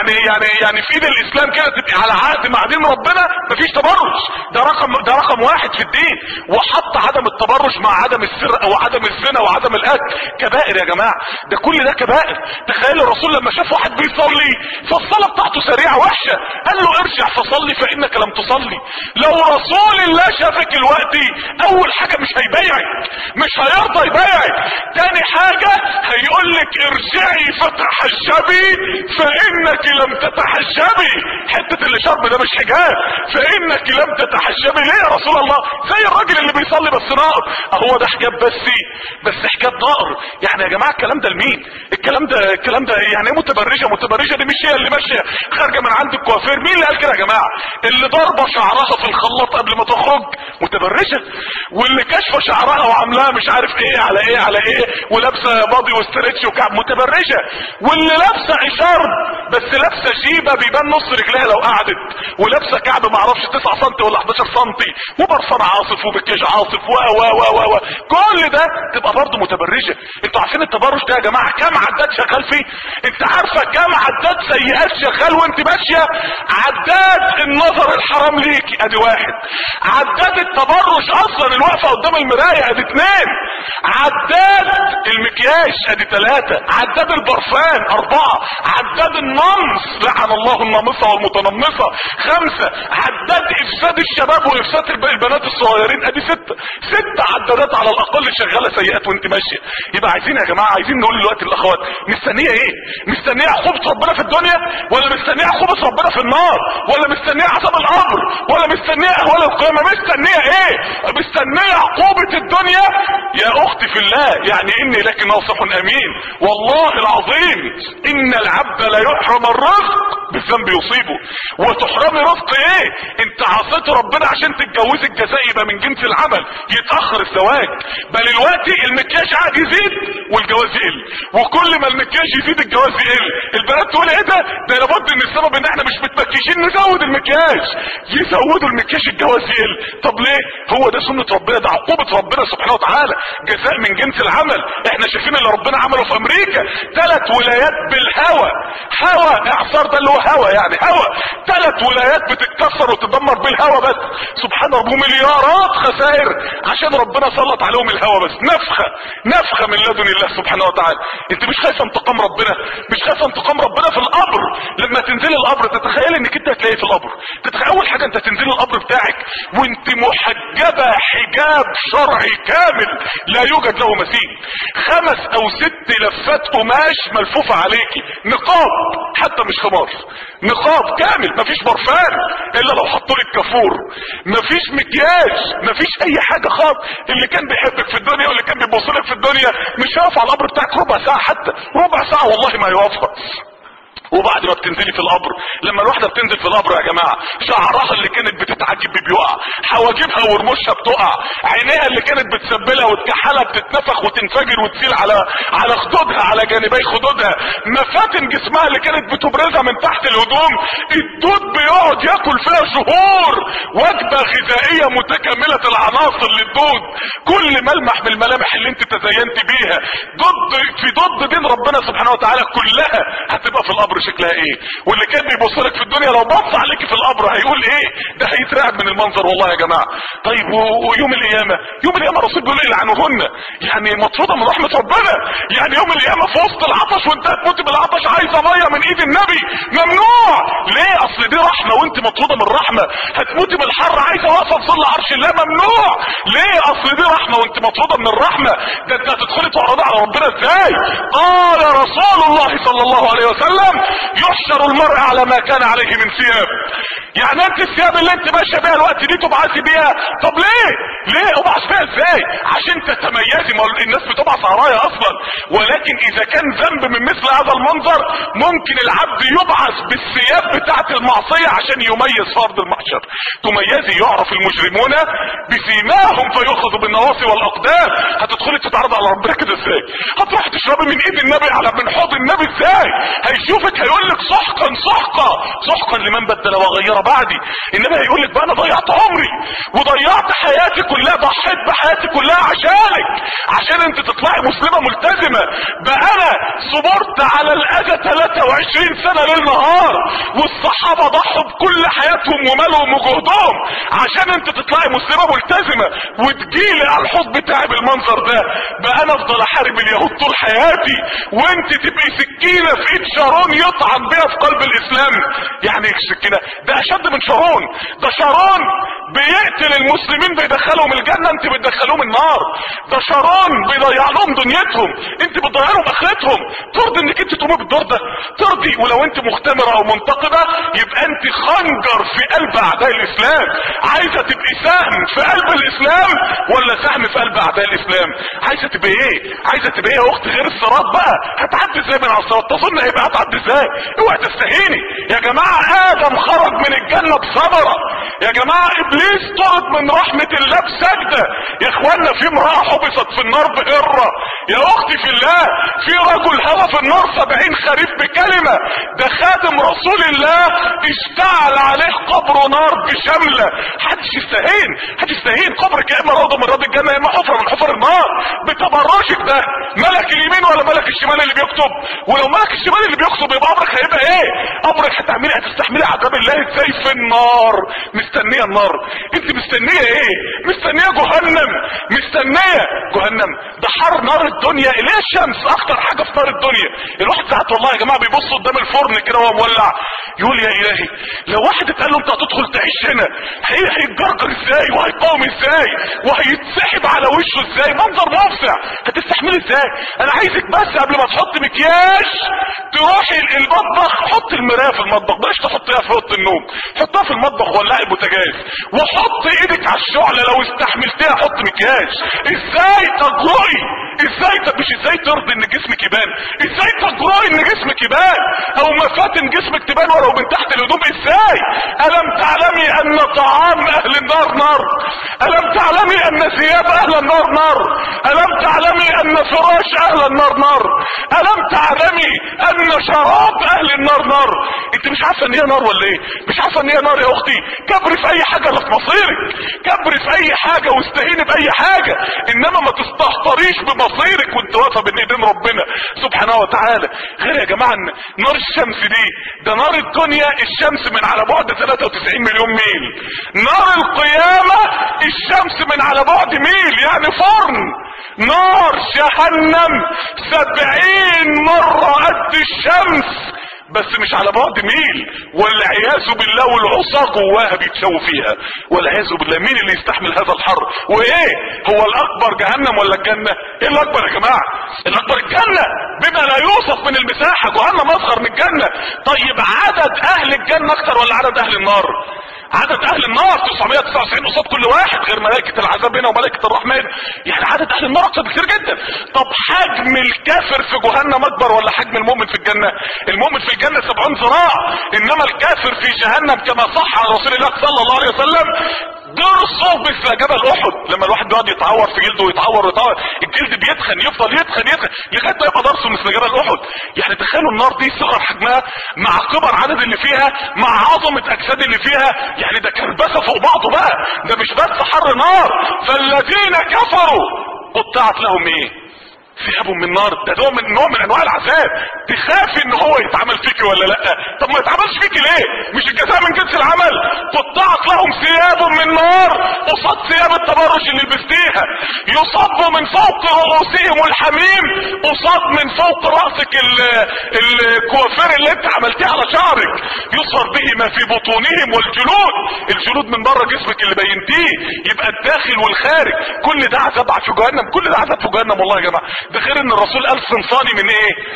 يعني في ايد الاسلام كده تبقى على عهد مع دين ربنا، مفيش تبرج. ده رقم واحد واحد في الدين، وحط عدم التبرج مع عدم السرقه وعدم الزنا وعدم الاكل كبائر يا جماعه. ده كل ده كبائر. تخيل الرسول لما شاف واحد بيصلي فالصلاه بتاعته سريعه وحشه، قال له ارجع فصلي فانك لم تصلي. لو رسول الله شافك دلوقتي اول حاجه مش هيبايعك، مش هيرضى يبايعك. تاني حاجه هيقول لك ارجعي فتحجبي فانك لم تتحجبي. حته اللي شرب ده مش حجاب، فانك لم تتحجبي. ليه يا رسول الله؟ زي الراجل اللي بيصلي بس ناقر. هو ده حجاب بس حجاب ناقر. يعني يا جماعه الكلام ده لمين؟ الكلام ده يعني ايه متبرجه؟ متبرجه دي مش هي اللي ماشيه خارجه من عند الكوافير. مين اللي قال كده يا جماعه؟ اللي ضاربه شعرها في الخلاط قبل ما تخرج متبرجه، واللي كاشفه شعرها وعاملاها مش عارف ايه على ايه ولابسه باضي وستريتش وكعب متبرجه، واللي لابسه اشارب بس لابسه جيبه بيبان نص رجلها لو قعدت، ولابسه كعب ما اعرفش 9 سم ولا 11 سم وبرفان عاصف وبكيج عاصف و كل ده تبقى برضه متبرجه. انتوا عارفين التبرج ده يا جماعه كام عداد شغال فيه؟ انت عارفه كام عداد سيئات شغال وانت ماشيه؟ عداد النظر الحرام ليكي ادي واحد، عداد التبرج اصلا الوقفه قدام المرايه ادي 2، عداد المكياج ادي 3، عداد البرفان 4، عداد النمص لعن الله النامصه والمتنمصه 5، عداد افساد الشباب وافساد البنات الصغيرين ادي 6 عدادات على الاقل شغاله سيئات وانت ماشيه. يبقى عايزين يا جماعه، عايزين نقول دلوقتي للاخوات مستنيه ايه؟ مستنيه عقوبه ربنا في الدنيا، ولا مستنيه عقوبه ربنا في النار، ولا مستنيه عذاب القبر، ولا مستنيه اهوال القيامه؟ مستنيه ايه؟ مستنيه عقوبه الدنيا. يا اختي في الله، يعني اني لك ناصح امين والله العظيم ان العبد لا يحرم الرزق بالذنب يصيبه. وتحرمي رزق ايه؟ انت عصيت ربنا عشان تتجوزي، الجزاء يبقى من جنس العمل، يتاخر الزواج. بل الوقت المكياج قاعد يزيد والجواز يقل، وكل ما المكياج يزيد الجواز يقل. البنات تقول ايه ده لابد ان السبب ان احنا مش متمكيشين نزود المكياج، يزودوا المكياج الجواز يقل. طب ليه؟ هو ده سنه ربنا، ده عقوبه ربنا سبحانه وتعالى، جزاء من جنس العمل. احنا شايفين اللي ربنا عمله في امريكا، 3 ولايات بالهوا، هوا اعصار ده اللي هو هوا، يعني هوا 3 ولايات بتتكسر وتدمر بالهوا بس. سبحان ربه مليارات خسائر عشان ربنا سلط عليهم الهوا بس. نفخه من لدن الله سبحانه وتعالى. انت مش خايفه انتقام ربنا؟ مش خايفه انتقام ربنا في القبر؟ لما تنزلي القبر تتخيل انك انت هتلاقيه في القبر. تتخيل اول حاجه انت تنزلي القبر بتاعك وانت محجبه حجاب شرعي كامل لا يوجد له مثيل، 5 أو 6 لفات قماش ملفوفه عليكي، نقاب حتى مش خمار، نقاب كامل، مفيش برفان الا لو حطوا لك كافور، مفيش مكياج، مفيش اي حاجه خالص. اللي كان بيحبك في الدنيا واللي كان بيبص لك في الدنيا مش هيقف على القبر بتاعك ربع ساعه، حتى ربع ساعه والله ما يوافق. وبعد ما بتنزلي في القبر، لما الواحده بتنزل في القبر يا جماعه شعرها اللي كانت بتتعجب بيقع، حواجبها ورموشها بتقع، عينيها اللي كانت بتسبلها وتكحلها بتتنفخ وتنفجر وتسيل على خدودها، على جانبي خدودها، مفاتن جسمها اللي كانت بتبرزها من تحت الهدوم الدود بيقعد ياكل فيها شهور، وجبه غذائيه متكامله العناصر للدود. كل ملمح من الملامح اللي انت تزينت بيها ضد دين ربنا سبحانه وتعالى كلها هتبقى في القبر شكلها ايه؟ واللي كان بيبص لك في الدنيا لو بص عليك في القبر هيقول ايه؟ ده هيترعب من المنظر والله يا جماعه. طيب ويوم القيامه؟ يوم القيامه الرسول بيقول يلعنهن، يعني مطروده من رحمه ربنا. يعني يوم القيامه في وسط العطش وانت هتموتي بالعطش عايزه ميه من ايد النبي، ممنوع. ليه؟ اصل دي رحمه وانت مطروده من الرحمه. هتموتي من الحر عايزه واقفه في ظل عرش الله، ممنوع. ليه؟ اصل دي رحمه وانت مطروده من الرحمه. ده انت هتدخلي تعرضي على ربنا ازاي؟ قال رسول الله صلى الله عليه وسلم يحشر المرء على ما كان عليه من ثياب. يعني انت الثياب اللي انت ماشيه بيها الوقت دي تبعثي بيها. طب ليه ابعث بيها ازاي؟ عشان تتميزي. ما الناس بتبعث عرايا اصلا، ولكن اذا كان ذنب من مثل هذا المنظر ممكن العبد يبعث بالثياب بتاعه المعصيه عشان يميز في ارض المحشر. تميزي، يعرف المجرمون بسيماهم فيؤخذ بالنواصي والاقدام. هتدخلي تتعرض على على ربنا كده ازاي؟ هتروح تشربي من ايد النبي على من حوض النبي ازاي؟ هيشوفك هيقول لك سحقا سحقا سحقا لمن بدل وغير بعدي. النبي هيقول لك بقى انا ضيعت عمري وضيعت حياتي كلها، ضحيت بحياتي كلها عشانك، عشان انت تطلعي مسلمه ملتزمه. بقى انا صبرت على الاذى 23 سنه ليل نهار، والصحابه ضحوا بكل حياتهم ومالهم وجهدهم عشان انت تطلعي مسلمه ملتزمه وتجيلي على الحوض بتاعي بالمنظر ده. بقى انا افضل احارب اليهود طول حياتي وانت تبقي سكينه في ايد شارون يطعن بيها في قلب الاسلام. يعني السكينه ده اشد من شارون، ده شارون بيقتل المسلمين بيدخلهم الجنه، انت بتدخلهم النار. ده شارون بيضيع لهم دنيتهم، انت بتضيع لهم اخرتهم. ترضي انك انت تقومي بالدور ده؟ ترضي؟ ولو انت مختمره او منتقده يبقى انت خنجر في قلب اعداء الاسلام. عايزه تبقي سهم في قلب الاسلام ولا سهم في قلب اعداء الاسلام؟ عايزه تبقى ايه؟ عايزه تبقى ايه يا اخت غير الصراط بقى؟ هتعدي ازاي من على الصراط؟ تظن هيبقى هتعدي ازاي؟ اوعي تستهيني يا جماعه. ادم خرج من الجنه بثمره يا جماعه، ابليس طرد من رحمه الله بسجده يا اخوانا. في امراه حبست في النار بهره يا اختي في الله، في رجل هوى في النار 70 خريف بكلمه. ده خادم رسول الله اشتعل عليه قبر نار بشمله. حدش يستهين، حدش يستهين. قبرك يا اما روضه من رياض الجنه يا اما حفره من حفر النار. بتبرشك ده ملك اليمين ولا ملك الشمال اللي بيكتب؟ ولو ملك الشمال اللي بيكتب يبقى قبرك هيبقى ايه؟ قبرك هتستحملي عذاب الله ازاي في النار؟ مستنيه النار؟ انت مستنيه ايه؟ مستنيه جهنم، مستنيه جهنم. ده حر نار الدنيا اللي هي الشمس، اخطر حاجه في نار الدنيا. الواحد ساعات والله يا جماعه بيبص قدام الفرن كده وهو مولع يقول يا الهي لو واحد اتقال له انت هتدخل تعيش هنا هيتجرجر ازاي وهيقاوم ازاي وهيتسحب على وشه ازاي؟ منظر مفزع. هتستحمل ازاي؟ انا عايزك بس قبل ما تحط مكياج تروحي المطبخ، حط المرايه في المطبخ، بلاش تحطيها في اوضه النوم، حطها في المطبخ ولعي البوتاجاز وحط ايدك على الشعله. لو استحملتيها حط مكياج. ازاي تجرؤي؟ ازاي مش ازاي ترضي ان جسمك يبان؟ ازاي تجرؤي ان جسمك يبان او مفاتن جسمك تبان ولو من تحت الهدوم؟ ازاي؟ الم تعلمي ان طعام اهل النار نار؟ الم تعلمي ان ثياب اهل النار نار؟ الم تعلمي ان فراش اهل النار نار؟ الم تعلمي ان شراب اهل النار نار؟ انت مش عارفه ان هي نار ولا ايه؟ مش عارفه ان هي نار يا اختي؟ كبري في اي حاجه في مصيرك، كبري في اي حاجه واستهيني باي حاجه، انما ما تستهتريش بمصيرك وانت واقفه بين ايدين ربنا سبحانه وتعالى. غير يا جماعه ان نار الشمس دي ده نار الدنيا، الشمس من على بعد 93 مليون ميل. نار القيامه الشمس من على بعد ميل، يعني فرن. نار جهنم 70 مرة قد الشمس بس مش على بعد ميل، والعياذ بالله. والعصاة جواها بيتشووا فيها والعياذ بالله. مين اللي يستحمل هذا الحر؟ وايه هو الاكبر جهنم ولا الجنة؟ ايه الاكبر يا جماعة؟ الاكبر الجنة بما لا يوصف من المساحة. جهنم اصغر من الجنة. طيب عدد اهل الجنة اكتر ولا عدد اهل النار؟ عدد اهل النار 999 قصاد كل واحد، غير ملائكة العذاب هنا وملائكة الرحمن. يعني عدد اهل النار اكتر بكثير جدا. طب حجم الكافر في جهنم اكبر ولا حجم المؤمن في الجنة؟ المؤمن في الجنة 70 ذراع، انما الكافر في جهنم كما صح عن رسول الله صلى الله عليه وسلم ضرسه مثل جبل احد. لما الواحد بيقعد يتعور في جلده ويتعور الجلد بيتخن، يفضل يتخن لغايه ما يبقى ضرسه مثل جبل احد. يعني تخيلوا النار دي صغر حجمها مع كبر عدد اللي فيها مع عظمه اجساد اللي فيها، يعني ده كربسه فوق بعضه بقى. ده مش بس حر نار. فالذين كفروا قطعت لهم ايه؟ ثياب من نار. ده نوع من انواع العذاب. تخافي ان هو يتعمل فيكي ولا لا؟ طب ما يتعملش فيكي ليه؟ مش الجزاء من جنس العمل؟ قطعت لهم ثياب من نار قصاد ثياب التبرج اللي لبستيها. يصب من فوق رؤوسهم الحميم قصاد من فوق راسك الكوافير اللي انت عملتيه على شعرك. يصهر به ما في بطونهم والجلود. الجلود من بره جسمك اللي بينتيه، يبقى الداخل والخارج. كل ده عذاب في جهنم، كل ده عذاب في جهنم والله يا جماعه. ده غير ان الرسول قال صنفاني من ايه؟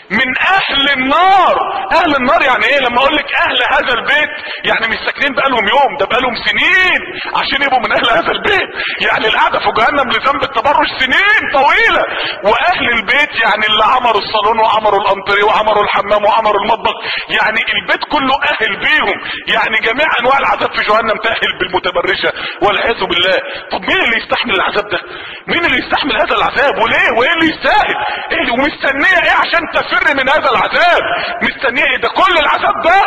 من اهل النار. اهل النار يعني ايه؟ لما اقول لك اهل هذا البيت يعني مش ساكنين بقالهم يوم، ده بقالهم سنين عشان يبقوا من اهل هذا البيت. يعني القعده في جهنم لذنب التبرج سنين طويله. واهل البيت يعني اللي عمروا الصالون وعمروا الانتريه وعمروا الحمام وعمروا المطبخ، يعني البيت كله اهل بيهم. يعني جميع انواع العذاب في جهنم تاهل بالمتبرجه والعياذ بالله. طب مين اللي يستحمل العذاب ده؟ مين اللي يستحمل هذا العذاب وليه؟ وايه اللي يستاهل؟ ايه ومستنيه ايه عشان تفر من هذا العذاب؟ مستنيه ايه؟ ده كل العذاب ده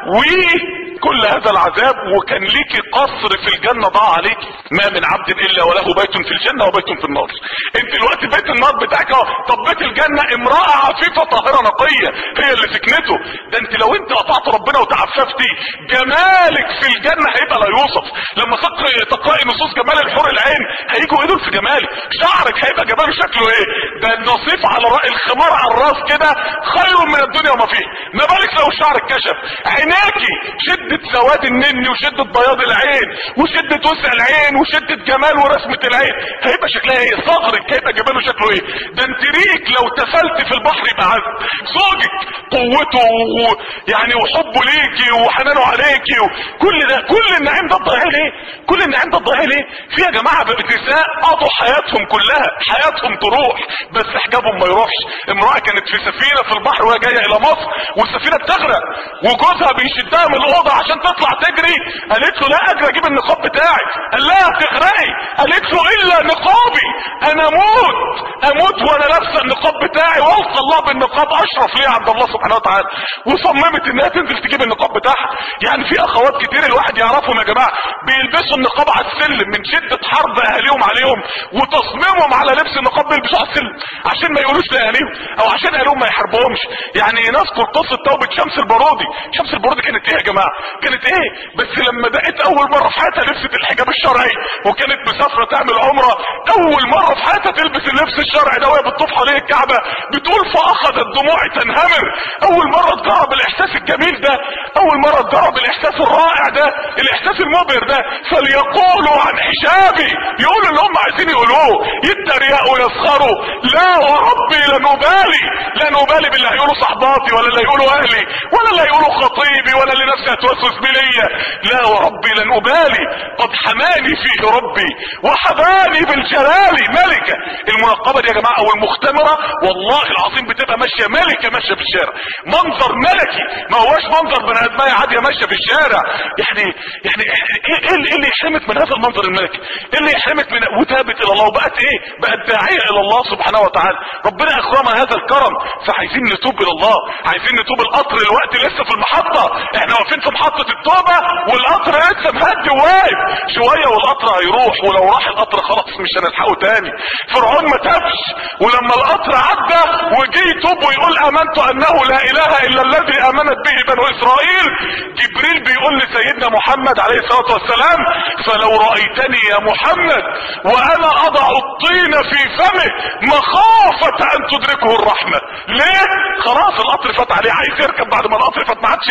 وكل هذا العذاب وكان ليكي قصر في الجنة ضاع عليك. ما من عبد الا وله بيت في الجنة وبيت في النار. انت دلوقتي بيت النار بتاعك اهو. طب بيت الجنة امرأة عفيفة طاهرة نقية هي اللي سكنته. ده انت لو انت قطعت ربنا وتعففتي جمالك في الجنة هيبقى لا يوصف. لما تقرأي نصوص جمال الحور العين هيجوا ايدهم في جمالك. شعرك هيبقى جماله شكله ايه؟ ده النصيف على الخمار على الراس كده خير من الدنيا وما فيه. ما بالك لو شعرك كشف؟ عيناكي شدة سواد النني وشدة بياض العين وشدة وسع العين وشدة جمال ورسمة العين هيبقى شكلها ايه؟ صغرك هيبقى جماله شكله ايه؟ ده انت ريك لو تفلت في البحر يبقى عذب. زوجك قوته يعني وحبه ليكي وحنانه عليكي وكل ده، كل النعيم ده تضيعيه ليه؟ كل النعيم ده تضيعيه ليه؟ في يا جماعه نساء قضوا حياتهم كلها، حياتهم تروح بس حجابهم ما يروحش. امراه كانت في سفينه في البحر وهي جايه الى مصر والسفينه بتغرق وجوزها بيشدها من الاوضه عشان تطلع تجري. قالت له لا اجري اجيب النقاب بتاعي. قال لها هتغرقي. قالت له الا نقابي، انا اموت وانا لابسه النقاب بتاعي والقى الله بالنقاب اشرف ليه عند الله سبحانه وتعالى. وصممت انها تنزل تجيب النقاب بتاعها. يعني في اخوات كتير الواحد يعرفهم يا جماعه بيلبسوا النقاب على السلم من شده حرب اهاليهم عليهم وتصميمهم على لبس النقاب بيلبسوه على السلم عشان ما يقولوش لاهاليهم او عشان اهاليهم ما يحاربوهمش. يعني نذكر قصه توبه شمس البارودي. شمس البارودي كانت ايه يا جماعه؟ كانت ايه؟ بس لما دقت اول مره في حياتها لبست الحجاب الشرعي وكانت مسافره تعمل عمره، اول مره في حياتها تلبس اللبس الشرعي ده وهي بتطوف حوالين الكعبه بتقول فاخذت دموعي تنهمر. اول مره تجرب الاحساس الجميل ده، اول مره تجرب الاحساس الرائع ده، الاحساس المبهر ده. فليقولوا عن حجابي، يقولوا اللي هم عايزين يقولوه، يتريقوا ويسخروا. لا وربي لن ابالي باللي هيقولوا صحباتي ولا اللي هيقولوا اهلي ولا اللي هيقولوا خطيبي ولا اللي نفسي هتوسوس بليا. لا وربي لن ابالي، قد حماني فيه ربي وحباني بالجلال. ملكه المنقبه دي يا جماعه او المختمره والله العظيم بتبقى ماشيه ملكه ماشيه في الشارع، منظر ملكي ما هواش منظر بني ادميه عاديه ماشيه في الشارع. يعني ايه اللي يحرمك من هذا المنظر الملكي؟ ايه اللي يحرمك من وتابت الى الله وبقت ايه؟ بقت داعيه الى الله سبحانه وتعالى. ربنا اكرمها هذا الكرم فعايزين نتوب الى الله، عايزين نتوب. القطر الوقت لسه في المحطه، احنا واقفين في محطه التوبه والقطر لسه مهدي وواقف شويه والقطر هيروح، ولو راح القطر خلاص مش هنلحقه تاني. فرعون ما تابش ولما القطر عدى وجي يتوب ويقول امنت انه لا اله الا الذي امنت به بنو اسرائيل، جبريل بيقول لسيدنا محمد عليه الصلاه والسلام فلو رايتني يا محمد وانا اضع الطين في فمه مخافه ان تدركه الرحمه. ليه؟ خلاص القطر فات عليه، عايز يركب بعد ما القطر فات ما عادش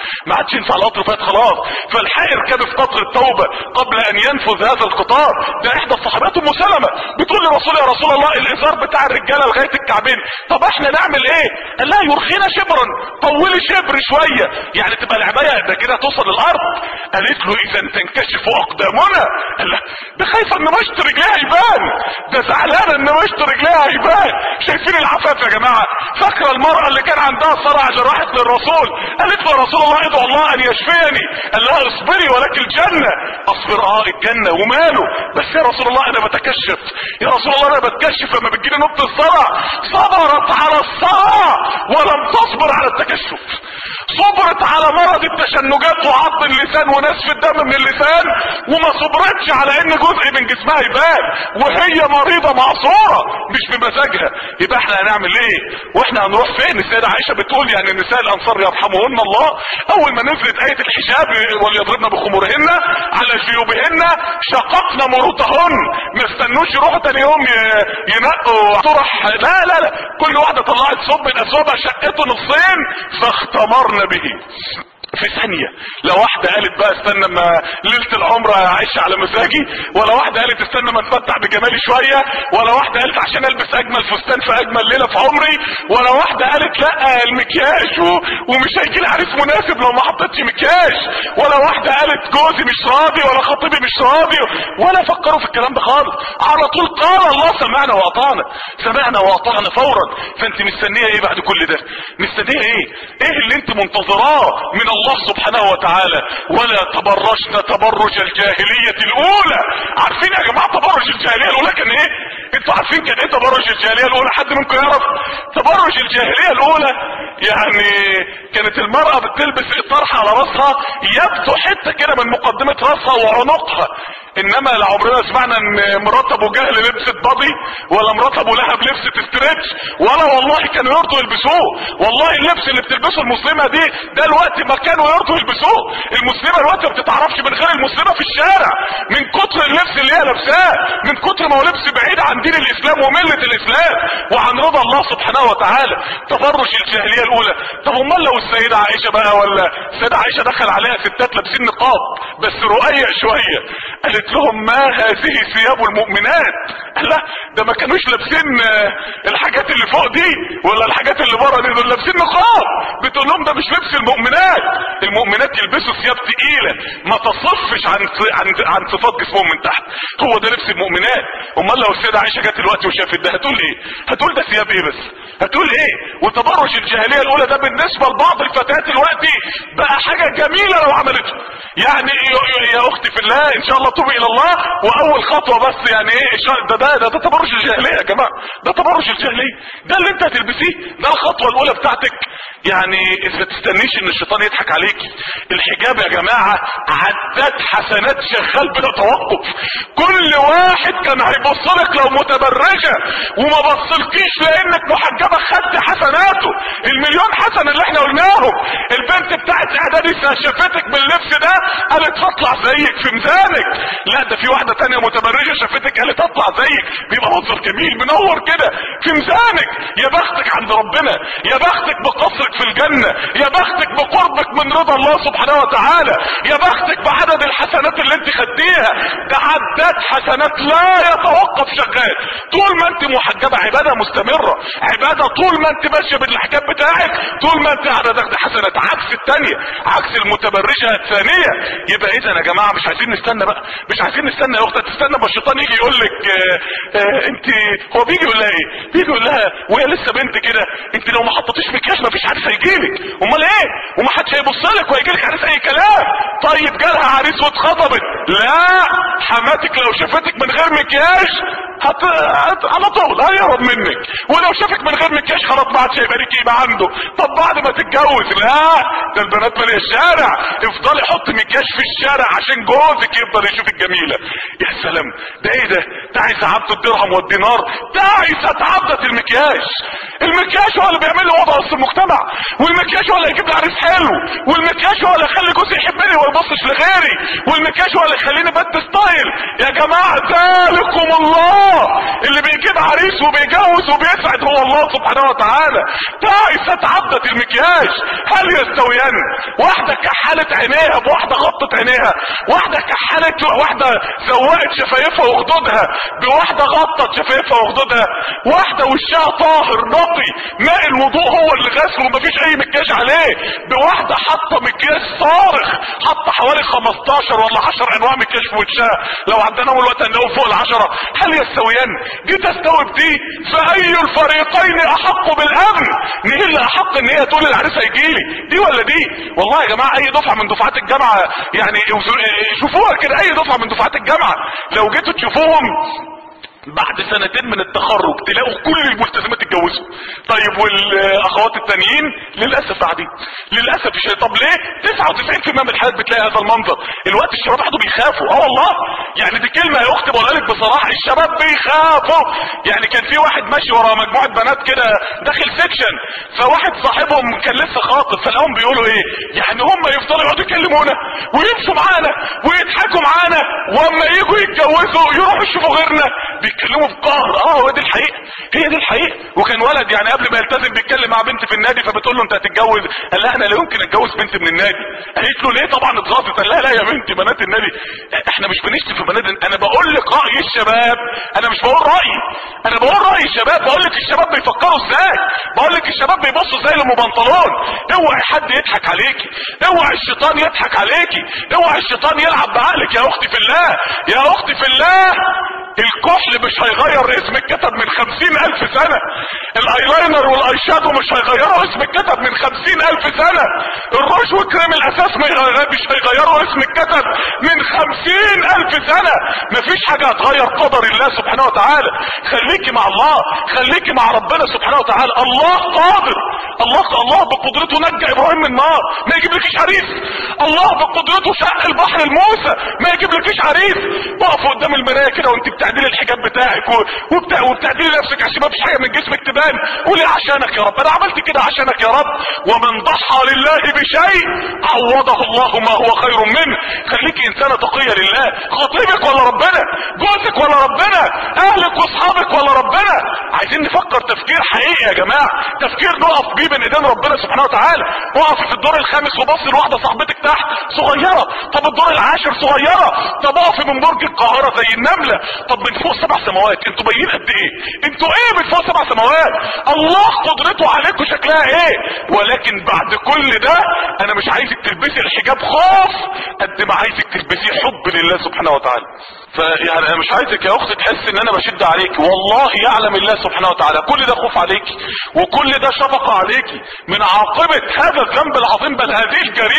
ينفع القطر فات خلاص. فالحق اركب في قطر التوبه قبل ان ينفذ هذا القطار. ده احدى الصحابات ام سلمة بتقول للرسول يا رسول الله الازار بتاع الرجاله لغايه الكعبين، طب احنا نعمل ايه؟ قال لها يرخينا شبرا، طولي شبر شويه يعني تبقى العبايه ده كده توصل للارض. قالت له اذا تنكشف اقدامنا. قال لها ده خايفه ان مشط رجليها يبان، ده زعلانه ان مشط رجليها يبان. شايفين العفاف يا جماعه؟ فاكره المراه اللي كان عندها صرع اللي راحت للرسول قالت له يا رسول الله ادعو الله ان يشفيني. قال لها اصبري ولك الجنه. اصبر الجنه وماله، بس يا رسول الله انا بتكشف، يا رسول الله انا بتكشف لما بتجيلي نقطه الصرع. صبرت على الصرع ولم تصبر على التكشف، صبرت على مرض التشنجات وعض اللسان ونسف الدم من اللسان وما صبرتش على ان جزء من جسمها يبان وهي مريضه معصوره مش بمزاجها. يبقى احنا هنعمل ايه واحنا هنروح فين؟ السيده عائشه بتقول يعني نساء الانصار يرحمهن الله اول ما نزلت ايه الحجاب وليضربن بخمورهن على جيوبهن شققنا مروطهن، ما استنوش يروحوا تاني يوم ينقوا طرح، لا كل واحده طلعت ثوب من اثوابها شقته نصين فاختمرنا به. في ثانية. لا واحدة قالت بقى استنى ما ليلة العمرة اعيش على مزاجي، ولا واحدة قالت استنى ما اتمتع بجمالي شوية، ولا واحدة قالت عشان البس اجمل فستان في اجمل ليلة في عمري، ولا واحدة قالت لا المكياج ومش هيجي لي عريس مناسب لو ما حطيتش مكياج، ولا واحدة قالت جوزي مش راضي ولا خطيبي مش راضي، ولا فكروا في الكلام ده خالص. على طول قال الله سمعنا واطعنا، سمعنا واطعنا فورا. فانت مستنية ايه بعد كل ده؟ مستنية ايه اللي انت منتظراه من الله سبحانه وتعالى؟ ولا تبرجنا تبرج الجاهلية الاولى. عارفين يا جماعة تبرج الجاهلية الاولى كان ايه؟ انتوا عارفين كان ايه تبرج الجاهلية الاولى؟ حد منكم يعرف تبرج الجاهلية الاولى؟ يعني كانت المرأة بتلبس الطرحة على راسها يبدو حتة كده من مقدمة راسها وعنقها، انما لعمرنا سمعنا ان مرات ابو جهل لبست بادي، ولا مرات ابو لهب لبست ستريتش، ولا والله كانوا يرضوا يلبسوه. والله اللبس اللي بتلبسه المسلمة دي ده الوقت ما كانوا يرضوا يلبسوه. المسلمة الوقت ما بتتعرفش من غير المسلمة في الشارع من كتر اللبس اللي هي لابساه، من كتر ما هو لبس بعيد عن دين الاسلام وملة الاسلام وعن رضا الله سبحانه وتعالى. تبرج الجاهلية الاولى. طب امال لو السيدة عائشة بقى، ولا السيدة عائشة دخل عليها ستات لابسين نقاب بس رقيق شوية، قالت لهم ما هذه ثياب المؤمنات؟ لا ده ما كانوش لابسين الحاجات اللي فوق دي ولا الحاجات اللي بره دي، دول لابسين نقاب. بتقول لهم ده مش لبس المؤمنات. المؤمنات يلبسوا ثياب تقيله ما تصفش عن صفات جسمهم من تحت، هو ده لبس المؤمنات. امال لو السيده عائشه جت دلوقتي وشافت ده هتقول ايه؟ هتقول ده ثياب ايه بس؟ هتقول ايه؟ وتبرج الجاهليه الاولى ده بالنسبه لبعض الفتيات دلوقتي بقى حاجه جميله لو عملته. يعني يا اختي في الله ان شاء الله توبي الى الله، واول خطوه بس يعني ايه ده تبرج الجاهليه يا جماعه، ده تبرج الجاهليه، ده اللي انت هتلبسيه، ده الخطوه الاولى بتاعتك. يعني اذا تستنيش ان الشيطان يضحك عليك. الحجاب يا جماعه عداد حسنات شغال بلا توقف. كل واحد كان هيبصلك لو متبرجه وما بصلكيش لانك محجبه خدت حسناته. المليون حسنه اللي احنا قلناهم. البنت بتاعت اعدادي شافتك باللبس ده قالت هطلع زيك في ميزانك. لا ده في واحده تانية متبرجه شافتك قالت هطلع زيك، بيبقى منظر جميل منور كده في ميزانك. يا بختك عند ربنا، يا بختك بقصرك في الجنه، يا بختك بقربك من رضا الله سبحانه وتعالى، يا بختك بعدد الحسنات اللي انت خدتيها. ده عداد حسنات لا يتوقف شغال طول ما انت محجبه. عباده مستمره، عباده طول ما انت ماشيه بالحجاب بتاعك، طول ما انت قاعده تاخدي حسنات. عكس الثانيه، عكس المتبرجه الثانيه. يبقى اذا يا جماعه مش عايزين نستنى بقى، مش عايزين نستنى يا اختي تستنى ما الشيطان يجي يقول لك انت. هو بيجي يقول لها ايه؟ بيجي يقول لها وهي لسه بنت كده انت لو ما حطيتيش مكياج ما فيش عريس هيجيلك. امال ايه؟ وما حدش هيبص لك وهيجي لك عريس اي كلام. طيب جالها عريس واتخطبت، لا حماتك لو شافتك من غير مكياج على طول هيهرب منك، ولو شافك من غير مكياج خلاص ما عادش هيبقى ليك يبقى عنده. طب بعد ما تتجوز، لا ده البنات ماليه الشارع، افضلي حط مكياج في الشارع عشان جوزك يفضل يشوفك جميله. يا سلام، ده ايه ده؟ تعس عبد الدرهم والدينار، تعست عبدة المكياج. المكياج هو اللي بيعمل لي وضع وسط المجتمع، والمكياج هو اللي يجيب لي عريس حلو، والمكياج هو اللي يخلي جوزي يحبني وما يبصش لغيري، والمكياج هو اللي يخليني بنت ستايل. يا جماعه ذلكم الله اللي بيجيب عريس وبيجوز وبيسعد هو الله سبحانه وتعالى. تعست عبدة المكياج. هل يستويان؟ واحده كحلت عينيها بواحده غطت عينيها، واحده كحلت واحده زوقت شفايفها وخدودها بواحده غطت شفايفها وخدودها، واحده وشها طاهر نقي ماء الوضوء هو اللي غسله ومفيش اي مكياج عليه، بواحده حاطه مكياج صارخ، حاطه حوالي 15 ولا 10 انواع مكياج في وشها، لو عندنا اول وقت هنلاقوا فوق ال10. هل يستويان؟ دي تستوي بدي؟ فاي الفريقين احق بالامن؟ مين اللي احق ان هي تقول العريس هيجيلي، دي ولا دي؟ والله يا جماعه اي دفعه من دفعات الجامعه يعني شوفوها كده، اي دفعه من دفعات الجامعه لو جيتوا تشوفوهم بعد سنتين من التخرج تلاقوا كل الملتزمات اتجوزوا. طيب والاخوات التانيين للاسف قاعدين، للاسف الشيء. طب ليه؟ 99% من الحالات بتلاقي هذا المنظر. الوقت الشباب قعدوا بيخافوا. والله يعني دي كلمه يا اختي بقولها لك بصراحه، الشباب بيخافوا. يعني كان في واحد ماشي ورا مجموعه بنات كده داخل سيكشن، فواحد صاحبهم كان لسه خاطب، فلقاهم بيقولوا ايه؟ يعني هم يفضلوا يقعدوا يكلمونا ويمشوا معانا ويضحكوا معانا، واما يجوا يتجوزوا يروحوا يشوفوا غيرنا بيتكلموا بقهر. هو دي الحقيقه، هي دي الحقيقه. وكان ولد يعني قبل قبل ما يلتزم بيتكلم مع بنت في النادي فبتقول له انت هتتجوز، قال لها انا لا يمكن اتجوز بنت من النادي. قالت له ليه؟ طبعا اتغاظت. قال لها لا يا بنتي بنات النادي احنا مش بنشتم في بنات، انا بقول لك راي الشباب، انا مش بقول رايي، انا بقول راي الشباب، بقول لك الشباب بيفكروا ازاي، بقول لك الشباب بيبصوا ازاي للمبنطلون. اوعي حد يضحك عليكي، اوعي الشيطان يضحك عليكي، اوعي الشيطان يلعب بعقلك يا اختي في الله، يا اختي في الله. الكحل مش هيغير اسم الكتب من 50,000 سنة، الايلاينر والاي شادو مش هيغيروا اسم الكتب من 50,000 سنة، الروج وكريم الاساس مش هيغيروا اسم الكتب من 50,000 سنة. مفيش حاجة هتغير قدر الله سبحانه وتعالى. خليكي مع الله، خليكي مع ربنا سبحانه وتعالى. الله قادر، الله بقدرته نجى ابراهيم من النار ما يجيبلكيش عريس، الله بقدرته شق البحر لموسى ما يجيبلكيش عريس. وقف قدام المرايه كده وانت بتعدلي الحجاب بتاعك وبتعدلي نفسك عشان ما فيش حاجه من جسمك تبان، قولي عشانك يا رب، انا عملت كده عشانك يا رب. ومن ضحى لله بشيء عوضه الله ما هو خير منه. خليكي انسانه تقيه لله. خطيبك ولا ربنا؟ جوزك ولا ربنا؟ اهلك واصحابك ولا ربنا؟ عايزين نفكر تفكير حقيقي يا جماعه، تفكير نقف بيه بين ايدين ربنا سبحانه وتعالى. اقفي في الدور الخامس وبصي لواحده صاحبتك تحت صغيره، طب الدور العاشر صغيره، طب اقفي من برج القاهره زي النمله، طب من فوق 7 سماوات. انتوا باين قد ايه؟ انتوا ايه من فوق 7 سماوات؟ الله قدرته عليكم شكلها ايه؟ ولكن بعد كل ده انا مش عايزك تلبسي الحجاب خوف قد ما عايزك تلبسي حب لله سبحانه وتعالى. فيعني انا مش عايزك يا اختي تحس ان انا بشد عليك، والله يعلم الله سبحانه وتعالى كل ده خوف عليكي وكل ده شفقه عليكي من عاقبه هذا الذنب العظيم، بل هذه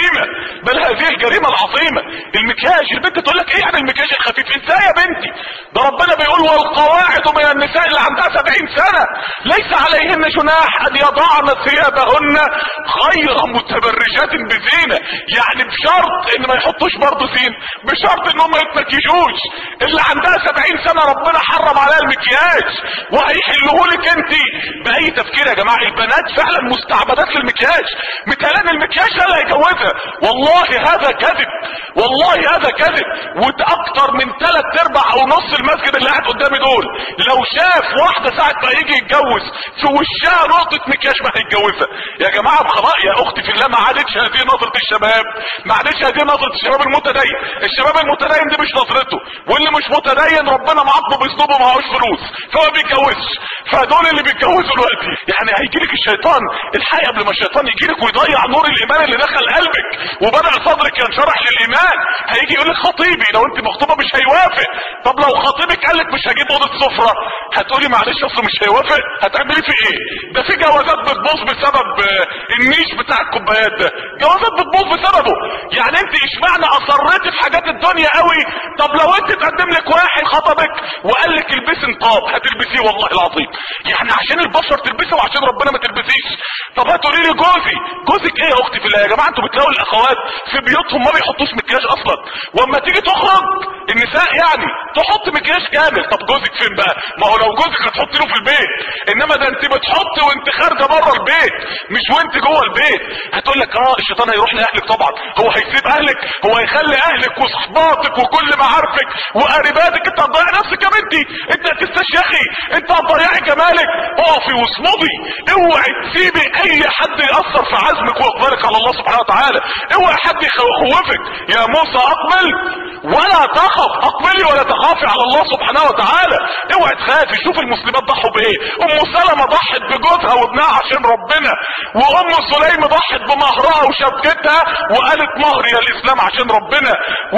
الجريمه العظيمه. المكياج، البنت تقول لك ايه يعني المكياج الخفيف؟ ازاي يا بنتي؟ ده ربنا بيقول والقواعد من النساء اللي عندها 70 سنه ليس عليهن جناح ان يضعن ثيابهن غير متبرجات بزينه، يعني بشرط ان ما يحطوش برضه زينه، بشرط ان هم ما يتمكيجوش. اللي عندها 70 سنه ربنا حرم عليها المكياج وهيحلهولك انت باي تفكير يا جماعه؟ البنات فعلا مستعبدات للمكياج، متهيألي المكياج ده اللي هيجوزها. والله هذا كذب، والله هذا كذب. وده اكتر من 3/4 او نص المسجد اللي قاعد قدامي دول لو شاف واحده ساعه ما يجي يتجوز في وشها نقطه مكياج ما هيتجوزها. يا جماعه بخلاء يا اختي في الله، ما عادتش هذه نظره الشباب، ما عادتش هذه نظره الشباب المتدين. الشباب المتدين دي مش نظرته، واللي مش متدين ربنا معاقبه باسلوبه معهوش فلوس فما بيتجوزش. فدول اللي بيتجوزوا دلوقتي يعني هيجيلك الشيطان الحقيقه قبل ما الشيطان يجيلك ويضيع نور الايمان اللي دخل قلبك وبدأ صدرك ينشرح للايمان. هيجي يقول لك خطيبي، لو انت مخطوبه مش هيوافق. طب لو خطيبك قال لك مش هجيب اوضه سفره، هتقولي معلش اصله مش هيوافق، هتعملي في ايه؟ ده في جوازات بتبوظ بسبب النيش بتاع الكوبايات ده، جوازات بتبوظ بسببه. يعني انت اشمعنى اصريتي في حاجات الدنيا قوي؟ طب لو انت تقدم لك واحد خطبك وقال لك البسي نقاب هتلبسيه والله العظيم، يعني عشان البشر تلبسه وعشان ربنا ما تلبسيش. طب هتقولي لي جوزك ايه يا اختي في الله؟ يا جماعه انتوا بتلاقوا الاخوات في بيوتهم ما بيحطوش مكياج اصلا، واما تيجي تخرج النساء يعني تحط مكياج كامل. طب جوزك فين بقى؟ ما هو لو جوزك هتحط له في البيت، انما ده انت بتحط وانت خارجه بره البيت مش وانت جوه البيت. هتقول لك الشيطان هيروح لاهلك. طبعا هو هيسيب اهلك؟ هو هيخلي اهلك وصحباتك وكل معارفك وقريباتك؟ انت هتضيع نفسك يا بنتي، انت هتستشيخي، انت هتضيعي جمالك. اقفي واصمدي، اوعي تسيبي اي حد ياثر في عزمك واقبالك على الله سبحانه وتعالى، اوعي حد يخوفك. يا موسى اقبل ولا تخف، اقبلي ولا تخافي على الله سبحانه وتعالى، اوعي تخافي. شوف المسلمات ضحوا بايه. ام سلمة ضحت بجوزها وابنها عشان ربنا، وام سليم ضحت بمهرها وشبكتها وقالت مهري يا الاسلام عشان ربنا.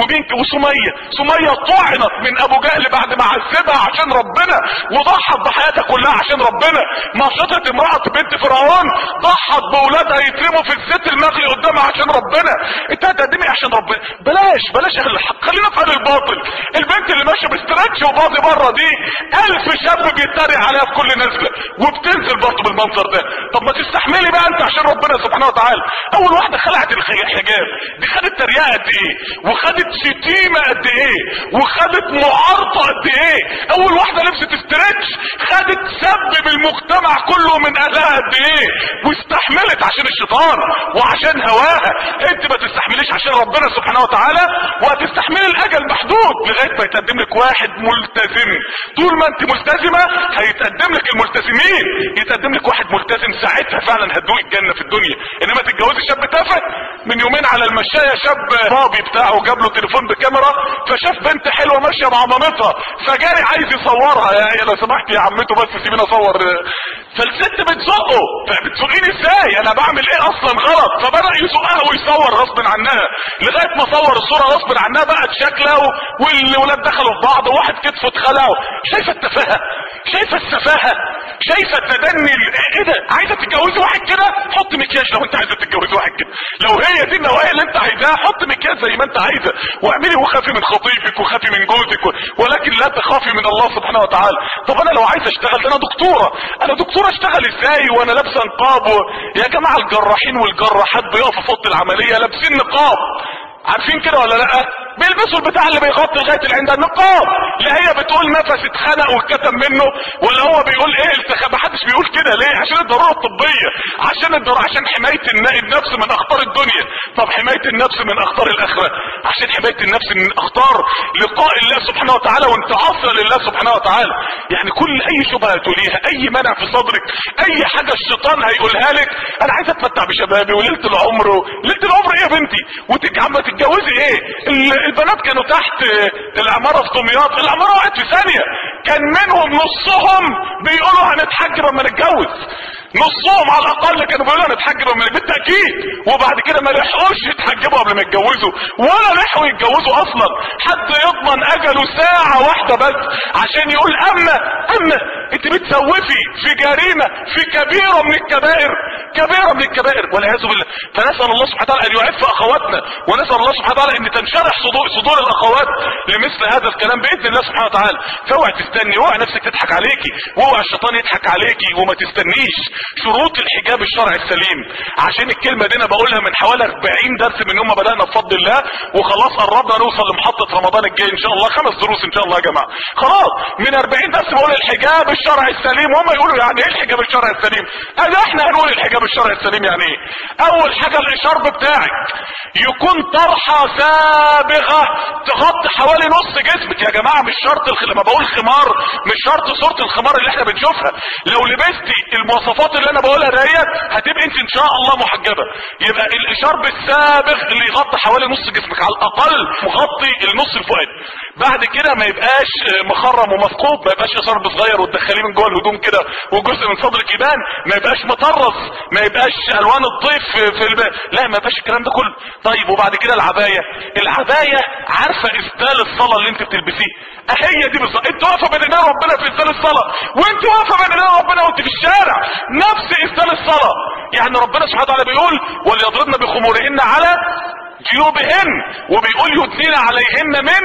وسمية طعنت من ابو جهل بعد ما عذبها عشان ربنا وضحت بحياتها كلها عشان ربنا. نشطت امرأة بنت فرعون ضحت باولادها يترموا في الزيت المغلي قدامها عشان ربنا. انت هتقدمي عشان ربنا؟ بلاش اهل الحق، خلينا في اهل الباطل. البنت اللي ماشيه بستراتش وباضي بره دي 1000 شاب بيتريق عليها في كل نزله وبتنزل برضه بالمنظر ده. طب ما تستحملي بقى انت عشان ربنا سبحانه وتعالى. اول واحده خلعت الحجاب دي خدت تريقه قد ايه، وخدت شتيمه قد ايه، وخدت معارضه قد ايه. اول واحده لبست استراتش خدت سب بالمجتمع المجتمع كله من اهلها قد ايه، واستحملت عشان الشيطان وعشان هواها. انت ما تستحمليش عشان ربنا سبحانه وتعالى، وهتستحملي الاجل محدود لغايه ما يتقدم لك واحد ملتزم. طول ما انت ملتزمه هيتقدم لك الملتزمين، يتقدم لك واحد ملتزم، ساعتها فعلا هتدوق الجنه في الدنيا. انما تتجوزي شاب تافه. من يومين على المشايه شاب بابي بتاعه جاب له تليفون بكاميرا، فشاف بنت حلوه ماشيه مع مامتها، فجاري عايز يصورها. يا لو سمحت يا عمته بس سيبيني اصور. فالست بتزقه، فبتزقيني ازاي؟ انا بعمل ايه اصلا غلط؟ فبدا يزقها ويصور غصب عنها لغايه ما صور الصوره غصب عنها بقت شكلها، والولاد دخلوا في بعض وواحد كتفه اتخلع. شايفه التفاهه؟ شايفه السفاهه؟ شايفه التدني؟ ايه ده؟ عايزه تتجوزي واحد كده؟ حط مكياج لو انت عايزه تتجوزي واحد كده. لو هي دي النوايا اللي انت عايزاها حط مكياج زي ما انت عايزه واعملي، وخافي من خطيبك وخافي من جوزك ولكن لا تخافي من الله سبحانه وتعالى. طب انا لو عايز اشتغل، انا دكتوره، اشتغل ازاي وانا لابسه نقاب؟ يا جماعه الجراحين والجراحات بيقفوا في اوضه العمليه لابسين نقاب، عارفين كده ولا لا؟ بيلبسوا البتاع اللي بيغطي لغايه العين ده النقاب. لا هي بتقول نفس اتخنق واتكتم منه، ولا هو بيقول ايه التخاب؟ محدش بيقول كده. ليه؟ عشان الضروره الطبيه، عشان حمايه النفس من اخطار الدنيا. طب حمايه النفس من اخطار الاخره، عشان حمايه النفس من اخطار لقاء الله سبحانه وتعالى وانت عاصيه لله سبحانه وتعالى. يعني كل اي شبهه تقوليها، اي منع في صدرك، اي حاجه الشيطان هيقولها لك، انا عايز اتمتع بشبابي وليله العمر. ليله العمر ايه يا بنتي؟ عم تتجوزي ايه؟ البنات كانوا تحت العماره في دمياط، العماره وقعت في ثانيه، كان منهم نصهم بيقولوا هنتحجب اما نتجوز. نصهم على الاقل كانوا بيقولوا هنتحجب اما بالتاكيد، وبعد كده ما لحقوش يتحجبوا قبل ما يتجوزوا، ولا لحقوا يتجوزوا اصلا. حد يضمن اجله ساعه واحده بس عشان يقول اما انت بتسوفي في جريمه، في كبيره من الكبائر، كبيره من الكبائر والعياذ بالله. فنسال الله سبحانه وتعالى ان يعف اخواتنا، ونسال الله سبحانه وتعالى ان تنشرح صدور الاخوات لمثل هذا الكلام باذن الله سبحانه وتعالى. فاوعي تستني، اوعي نفسك تضحك عليكي، واوعي الشيطان يضحك عليكي، وما تستنيش. شروط الحجاب الشرعي السليم، عشان الكلمه دي انا بقولها من حوالي 40 درس من يوم ما بدانا بفضل الله، وخلاص قربنا نوصل لمحطه رمضان الجاي ان شاء الله، 5 دروس ان شاء الله يا جماعه. خلاص من 40 درس بقول الحجاب الشرعي السليم، وهم يقولوا يعني ايه الحجاب الشرعي السليم؟ احنا هنقول الحجاب الشرعي السليم يعني ايه. اول حاجه الاشارب بتاعك يكون طرحه سابغه تغطي حوالي نص جسمك. يا جماعه مش شرط لما بقول خمار مش شرط صوره الخمار اللي احنا بنشوفها. لو لبستي المواصفات اللي انا بقولها ديت هتبقى انت ان شاء الله محجبه. يبقى الاشارب السابغ اللي يغطي حوالي نص جسمك على الاقل، مغطي النص الفوقاني. بعد كده ما يبقاش مخرم ومثقوب، ما يبقاش اشارب صغير وتدخليه من جوه الهدوم كده وجزء من صدرك يبان، ما يبقاش مطرز، ما يبقاش الوان الضيف لا ما يبقاش الكلام ده كله. طيب وبعد كده العبايه عارفه اسدال الصلاه اللي انت بتلبسيه؟ هي دي بالظبط. انت واقفه بين ايدين ربنا في اسدال الصلاه، وانت واقفه بين ايدين ربنا وانت في الشارع، نفس اسدال الصلاه. يعني ربنا سبحانه وتعالى بيقول وليضربن بخمورهن على جيوبهن، وبيقول يدنين عليهن من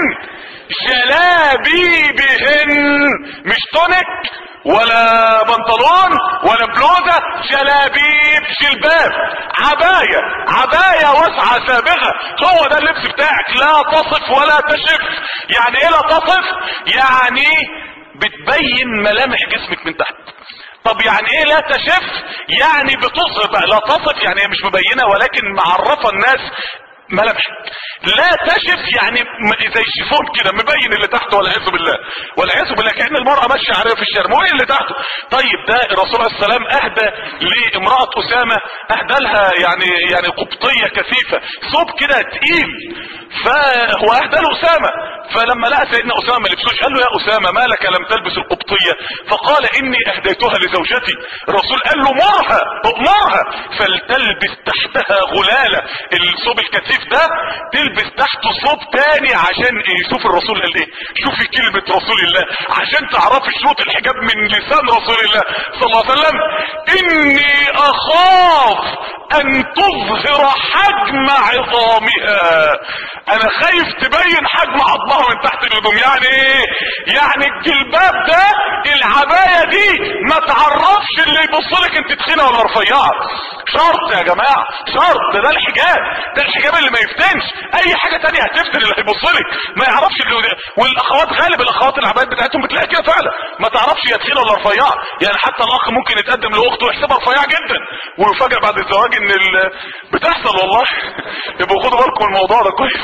جلابيبهن، مش تونك ولا بنطلون ولا بلوزة، جلابيب، جلباب، عباية واسعة سابغة. هو ده اللبس بتاعك، لا تصف ولا تشف. يعني ايه لا تصف؟ يعني بتبين ملامح جسمك من تحت. طب يعني ايه لا تشف؟ يعني بتظهر بقى. لا تصف يعني هي مش مبينة ولكن معرفة الناس ملامحك. لا تشف يعني زي الشيفون كده مبين اللي تحته، والعياذ بالله والعياذ بالله، كأن المرأة ماشية عليه في الشارع مبين اللي تحته. طيب ده الرسول عليه السلام اهدى لامرأة اسامة، اهدى لها يعني قبطية كثيفة، ثوب كده تقيل، فهو اهدى له اسامة. فلما لقى سيدنا اسامة ما لبسوش قال له يا اسامة ما لك لم تلبس القبطية؟ فقال اني اهديتها لزوجتي. الرسول قال له امرها فلتلبس تحتها غلالة، الثوب الكثيف ده تلبس تحته ثوب تاني. عشان ايه؟ شوف الرسول قال ايه، شوفي كلمة رسول الله عشان تعرفي شروط الحجاب من لسان رسول الله صلى الله عليه وسلم. اني اخاف ان تظهر حجم عظامها، انا خايف تبين حجم عظمها من تحت الهدوم. يعني ايه؟ يعني الجلباب ده، العباية دي ما تعرفش اللي يبص لك انت تخينة ولا رفيعة. شرط يا جماعة، شرط. ده الحجاب، ده الحجاب اللي ما يفتنش. اي حاجة تانية هتفتن اللي هيبصلك، ما يعرفش والاخوات غالب الاخوات العباد بتاعتهم بتلاقي كده فعلا، ما تعرفش هي تخينة ولا رفيعة. يعني حتى الاخ ممكن يتقدم لاخته ويحسبها رفيعة جدا ويفاجئ بعد الزواج ان بتحصل والله. يبقوا خدوا بالكم الموضوع ده كويس.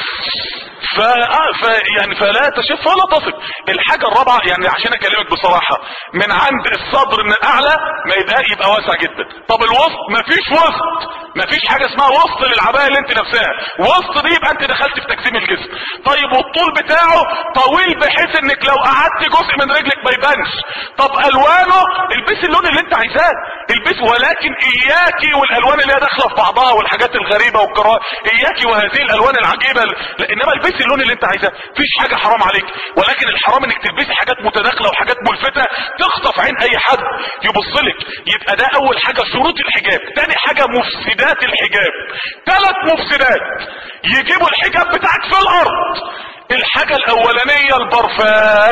فلا تشف ولا تصف. الحاجة الرابعة يعني عشان اكلمك بصراحة، من عند الصدر من الاعلى ما يبقى واسع جدا. طب الوسط مفيش وسط، مفيش حاجة اسمها وسط للعباية اللي انت لابساها. وسط دي يبقى انت دخلت في تجسيم الجسم. طيب والطول بتاعه طويل بحيث انك لو قعدت جزء من رجلك ما يبانش. طب الوانه البسي اللون اللي انت عايزاه البسي، ولكن اياكي والالوان اللي هي داخله في بعضها والحاجات الغريبه والكراهه، اياكي وهذه الالوان العجيبه. انما البسي اللون اللي انت عايزاه، مفيش حاجه حرام عليك، ولكن الحرام انك تلبسي حاجات متداخله وحاجات ملفته تخطف عين اي حد يبصلك. يبقى ده اول حاجه شروط الحجاب. تاني حاجه مفسدات الحجاب. 3 مفسدات يجيبوا الحجاب بتاعك في الارض. الحاجه الاولانيه البرفان،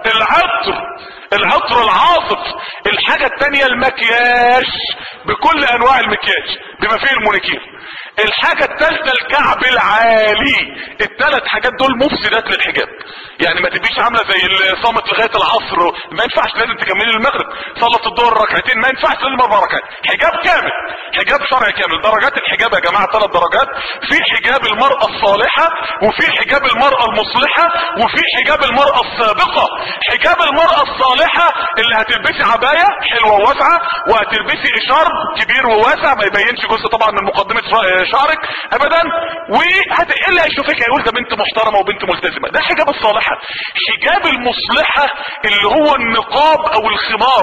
العطر العاصف. الحاجه الثانيه المكياج بكل انواع المكياج بما فيه المونيكير. الحاجة الثالثة الكعب العالي. ال3 حاجات دول مفسدات للحجاب. يعني ما تبقيش عاملة زي اللي صامت لغاية العصر، ما ينفعش، لازم تكملي المغرب. صلت الظهر ركعتين، ما ينفعش، لازم 4 ركعات. حجاب كامل، حجاب شرعي كامل. درجات الحجاب يا جماعة 3 درجات. في حجاب المرأة الصالحة، وفي حجاب المرأة المصلحة، وفي حجاب المرأة السابقة. حجاب المرأة الصالحة اللي هتلبسي عباية حلوة وواسعة، وهتلبسي اشارب كبير وواسع ما يبينش جزء طبعا من مقدمة شعرك ابدا، اللي هيشوفك هيقول ده بنت محترمه وبنت ملتزمه. ده حجاب الصالحه. حجاب المصلحه اللي هو النقاب او الخمار.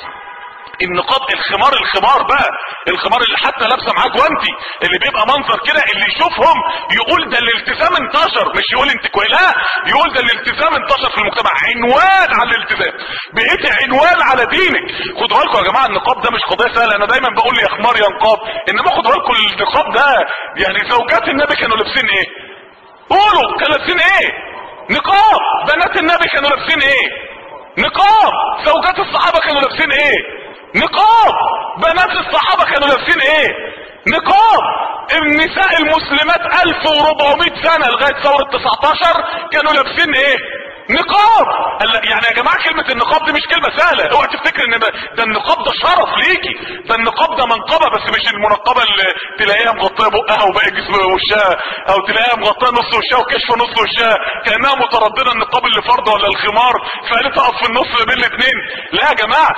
النقاب، الخمار بقى، الخمار اللي حتى لابسه معاه جوانتي، اللي بيبقى منظر كده اللي يشوفهم يقول ده الالتزام انتشر، مش يقول انت كويس، لا، يقول ده الالتزام انتشر في المجتمع. عنوان على الالتزام، بقيت عنوان على دينك. خدوا بالكم يا جماعه، النقاب ده مش قضيه سهله. انا دايما بقول يا خمار يا نقاب، انما خدوا بالكم النقاب ده يعني زوجات النبي كانوا لابسين ايه؟ قولوا كانوا لابسين ايه؟ نقاب. بنات النبي كانوا لابسين ايه؟ نقاب. زوجات الصحابه كانوا لابسين ايه؟ نقاب. بنات الصحابة كانوا لابسين ايه؟ نقاب. النساء المسلمات 1400 سنة لغاية ثورة 19 كانوا لابسين ايه؟ نقاب. يعني يا جماعة كلمة النقاب دي مش كلمة سهلة. اوعى تفتكر ان ده النقاب ده شرف ليكي، ده النقاب ده منقبة، بس مش المنقبة اللي تلاقيها مغطية بقها وباقي جسم وشها، او تلاقيها مغطية نص وشها وكشفة نص وشها كأنها مترددة النقاب اللي فرض ولا الخمار، فقالت تقف في النص بين الاثنين. لا يا جماعة،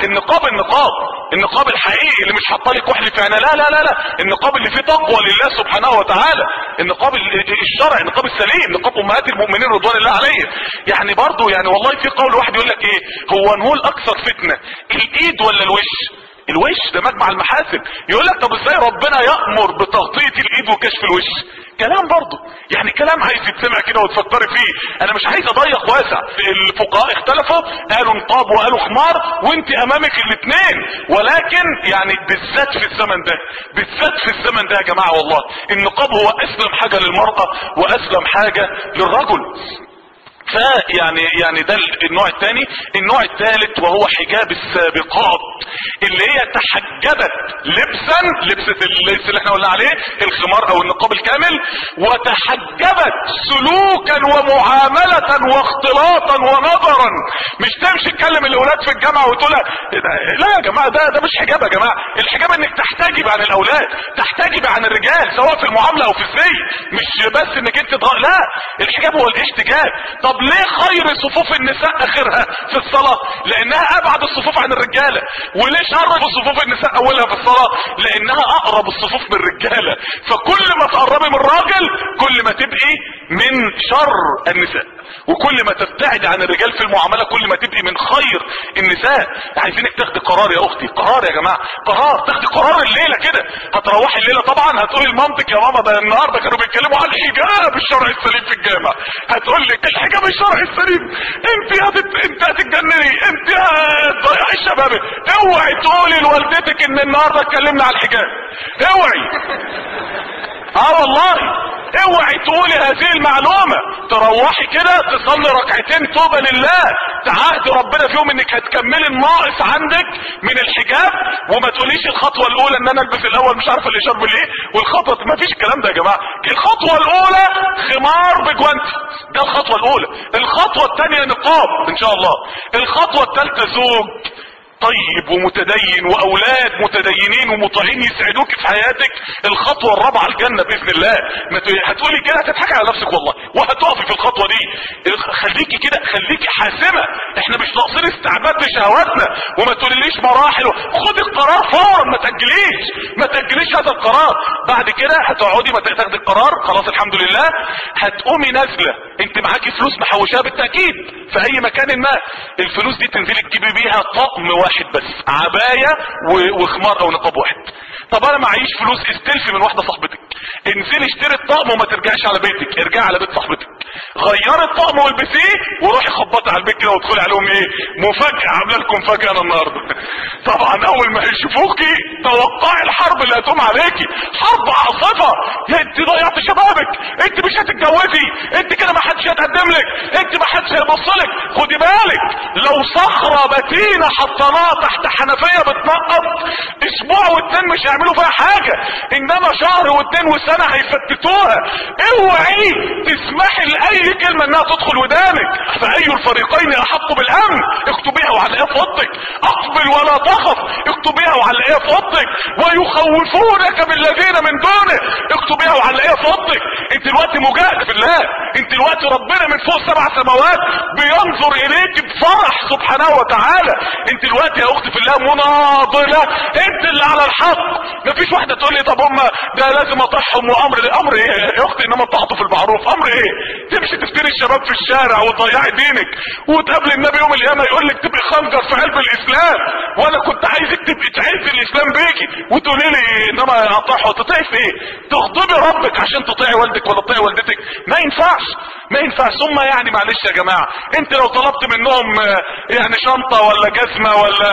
النقاب الحقيقي اللي مش حاطه لك وحل في عينها، لا، النقاب اللي فيه تقوى لله سبحانه وتعالى، النقاب الشرعي، النقاب السليم، نقاب امهات المؤمنين رضوان الله عليهم. يعني برضه يعني والله في قول واحد يقول لك ايه، هو نقول اكثر فتنة الايد ولا الوش ده مجمع المحاسن. يقول لك طب ازاي ربنا يأمر بتغطية الايد وكشف الوش؟ كلام برضه يعني كلام عايز يتسمع كده وتفكري فيه. انا مش عايز اضيق واسع. الفقهاء اختلفوا، قالوا نقاب وقالوا خمار، وانت امامك الاثنين. ولكن يعني بالذات في الزمن ده يا جماعة والله النقاب هو اسلم حاجة للمرأة واسلم حاجة للرجل. يعني ده النوع الثاني. النوع الثالث وهو حجاب السابقات، اللي هي تحجبت لبسة اللبس اللي احنا قلنا عليه الخمار او النقاب الكامل، وتحجبت سلوكا ومعاملة واختلاطا ونظرا. مش تمشي تكلم الاولاد في الجامعة وتقول لا يا جماعة، ده مش حجاب يا جماعة. الحجاب انك تحتجب عن الاولاد، تحتجب عن الرجال سواء في المعاملة او في الزي، مش بس انك انت لا، الحجاب هو الاحتجاب. طب ليه خير صفوف النساء اخرها في الصلاة؟ لانها ابعد الصفوف عن الرجالة. وليه شر في صفوف النساء اولها في الصلاة؟ لانها اقرب الصفوف من الرجالة. فكل ما تقربي من الراجل كل ما تبقي من شر النساء، وكل ما تبتعد عن الرجال في المعاملة كل ما تبقي من خير النساء. عايزينك تاخدي قرار يا اختي، قرار يا جماعة، قرار. تاخدي قرار الليلة كده. هتروحي الليلة طبعا هتقولي لمامتك يا ماما ده النهاردة كانوا بيتكلموا عن الحجاب الشرعي السليم في الجامع. هتقول لك الحجاب الشرعي السليم، انت هتتجنني، انت هتضيعي الشباب. اوعي تقولي لوالدتك ان النهارده اتكلمنا على الحجاب، اوعي. والله اوعي تقولي هذه المعلومة، تروحي كده تصلي ركعتين توبة لله، تعهد ربنا فيهم انك هتكملي الناقص عندك من الحجاب، وما تقوليش الخطوة الاولى ان انا البس الاول مش عارفه اللي شرب ليه، والخطوة ما فيش الكلام ده يا جماعة. الخطوة الاولى خمار بجوانتي، ده الخطوة الاولى. الخطوة الثانية نقاب ان شاء الله. الخطوة الثالثة زوج طيب ومتدين واولاد متدينين ومطيعين يسعدوك في حياتك. الخطوه الرابعه الجنه باذن الله. هتقولي كده هتضحكي على نفسك والله، وهتقفي في الخطوه دي. خليكي كده، خليكي حاسمه، احنا مش ناقصين استعباد لشهواتنا. وما تقوليليش مراحل، خدي القرار فورا، ما تاجليش هذا القرار. بعد كده هتقعدي ما تاخدي القرار، خلاص الحمد لله هتقومي نازله. انت معاكي فلوس محوشاها بالتاكيد في اي مكان ما، الفلوس دي تنزلي تجيبي بيها طقم واحد بس، عباية وخمار او نقاب واحد. طب انا معيش فلوس، استلفي من واحدة صاحبتك، انزلي اشتري الطقم وما ترجعش على بيتك، ارجعي على بيت صاحبتك، غيري الطقم والبسيه وروحي خبطي على البيت كده وادخلي عليهم ايه، مفاجأة، عامله لكم مفاجأة انا النهارده. طبعا اول ما يشوفوكي توقعي الحرب اللي هتقوم عليكي، حرب عاصفة. انت ضيعت شبابك، انت مش هتتجوزي، انت كده ما حدش هيتقدم لك، انت ما حدش هيبص لك. خدي بالك لو صخرة بتينة حطيناها تحت حنفية بتنقط اسبوع واتنين مش هيعملوا فيها حاجة، انما شهر واتنين وسنة هيفتتوها. اوعي تسمحي لاي كلمة انها تدخل ودانك. فاي الفريقين احق بالامن، اكتبيها وعلقيها في اوضتك. اقبل ولا تخف، اكتبيها وعلقيها في اوضتك. ويخوفونك بالذين من دونه، اكتبيها وعلقيها في اوضتك. انت دلوقتي مجاهد في الله، انت دلوقتي ربنا من فوق 7 سماوات بينظر اليك بفرح سبحانه وتعالى. انت دلوقتي يا اختي في الله مناضلة، انت اللي على الحق. مفيش واحدة تقول لي طب هم ده لازم اطيعهم، وامر ايه يا اختي؟ انما التعاطف بالمعروف امر ايه؟ تمشي تفتري الشباب في الشارع وتضيعي دينك، وتقابل النبي يوم القيامة يقول لك تبقي خنجر في قلب الاسلام، وانا كنت عايزك تبقي تعز الاسلام بيكي، وتقولي لي انما اطيعه. تطيعي في ايه؟ تغضبي ربك عشان تطيعي والدك ولا تطيعي والدتك؟ ما ينفعش. ثم يعني معلش يا جماعة، انت لو طلبت منهم يعني شنطة ولا جزمة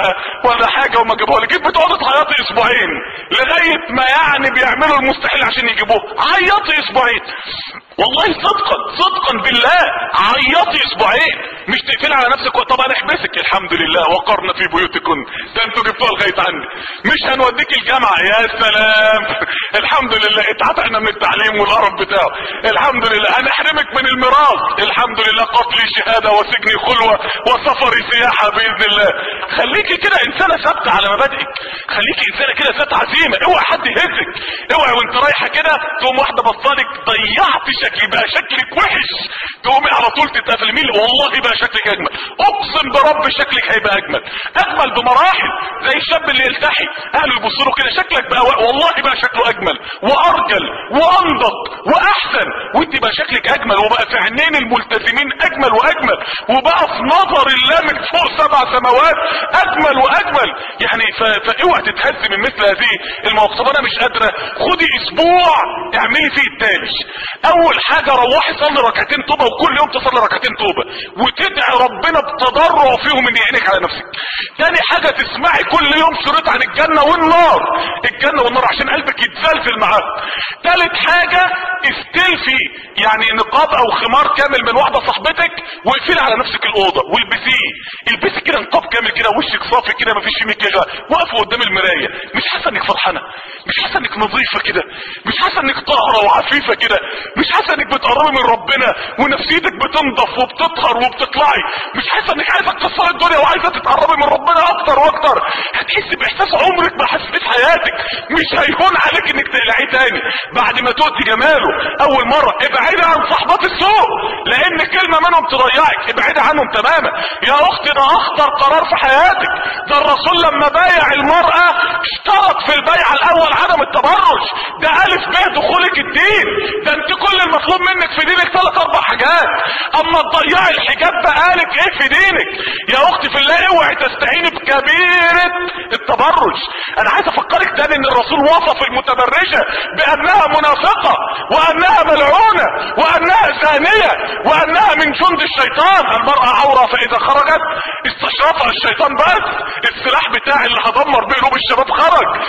ولا حاجة وما جابوها لك، بتقعدي تعيطي اسبوعين لغاية ما يعني بيعملوا المستحيل عشان يجيبوه. عيطي اسبوعين والله، صدقا بالله، عيطي اسبوعين، مش تقفلي على نفسك. طبعا احبسك، الحمد لله وقرنا في بيوتكن، ده انتوا جبتوها لغايه عندي. مش هنوديك الجامعه، يا سلام الحمد لله، اتعتقنا من التعليم والقرف بتاعه، الحمد لله. هنحرمك من الميراث، الحمد لله، قتلي شهاده وسجني خلوه وسفري سياحه باذن الله. خليكي كده انسانه ثابته على مبادئك، خليكي انسانه كده ذات عزيمه، اوعي حد يهزك، اوعي وانت رايحه كده تقوم واحده بصالك ضيعت شكلي بقى شكلك وحش، تقومي على طول تتقفلي. مين؟ والله بقى شكلك اجمل، اقسم برب شكلك هيبقى اجمل بمراحل. زي الشاب اللي يلتحي اهله يبصوا له كده شكلك بقى والله بقى شكله اجمل وارجل وانضج واحسن، وانت بقى شكلك اجمل، وبقى في عينين الملتزمين اجمل واجمل، وبقى في نظر الله من فوق 7 سماوات اجمل واجمل. يعني فاوعى تتهز من مثل هذه المواقف. طب انا مش قادره، خدي اسبوع اعملي فيه التالي. اول حاجة روحي صلي ركعتين توبة، وكل يوم تصلي ركعتين توبة وتدعي ربنا بتضرع فيهم ان يعينك على نفسك. تاني حاجة تسمعي كل يوم شريط عن الجنة والنار، الجنة والنار عشان قلبك يتزلزل معاها. تالت حاجة استلفي يعني نقاب او خمار كامل من واحدة صاحبتك، واقفلي على نفسك الاوضة والبسيه، البسي كده نقاب كامل كده، وشك صافي كده مفيش فيه مكياج، واقفه قدام المراية، مش حاسة انك فرحانة، مش حاسة انك نظيفة كده، مش حاسة انك طاهرة وعفيفة كده، مش حاسه انك بتقربي من ربنا ونفسيتك بتنضف وبتطهر وبتطلعي، مش حاسه انك عايزه تكسري الدنيا وعايزه تتقربي من ربنا اكتر واكتر. هتحسي باحساس عمرك ما حسيت في حياتك، مش هيهون عليك انك تقلعيه تاني بعد ما تؤتي جماله اول مره. ابعدي عن صحبات السوء، لان كلمه منهم تضيعك، ابعدي عنهم تماما. يا اختي ده اخطر قرار في حياتك، ده الرسول لما بايع المراه اشترط في البيعه الاول عدم التبرج، ده الف ب دخولك الدين، ده انت كل المطلوب منك في دينك 3 4 حاجات، اما تضيعي الحجاب بقالك ايه في دينك؟ يا اختي في الله اوعي تستعيني بكبيرة التبرج. انا عايز افكرك تاني ان الرسول وصف المتبرجة بانها منافقة، وانها ملعونة، وانها زانية، وانها من جند الشيطان. المرأة عورة فاذا خرجت استشرفها الشيطان، بس السلاح بتاعي اللي هدمر بيه قلوب الشباب خرج،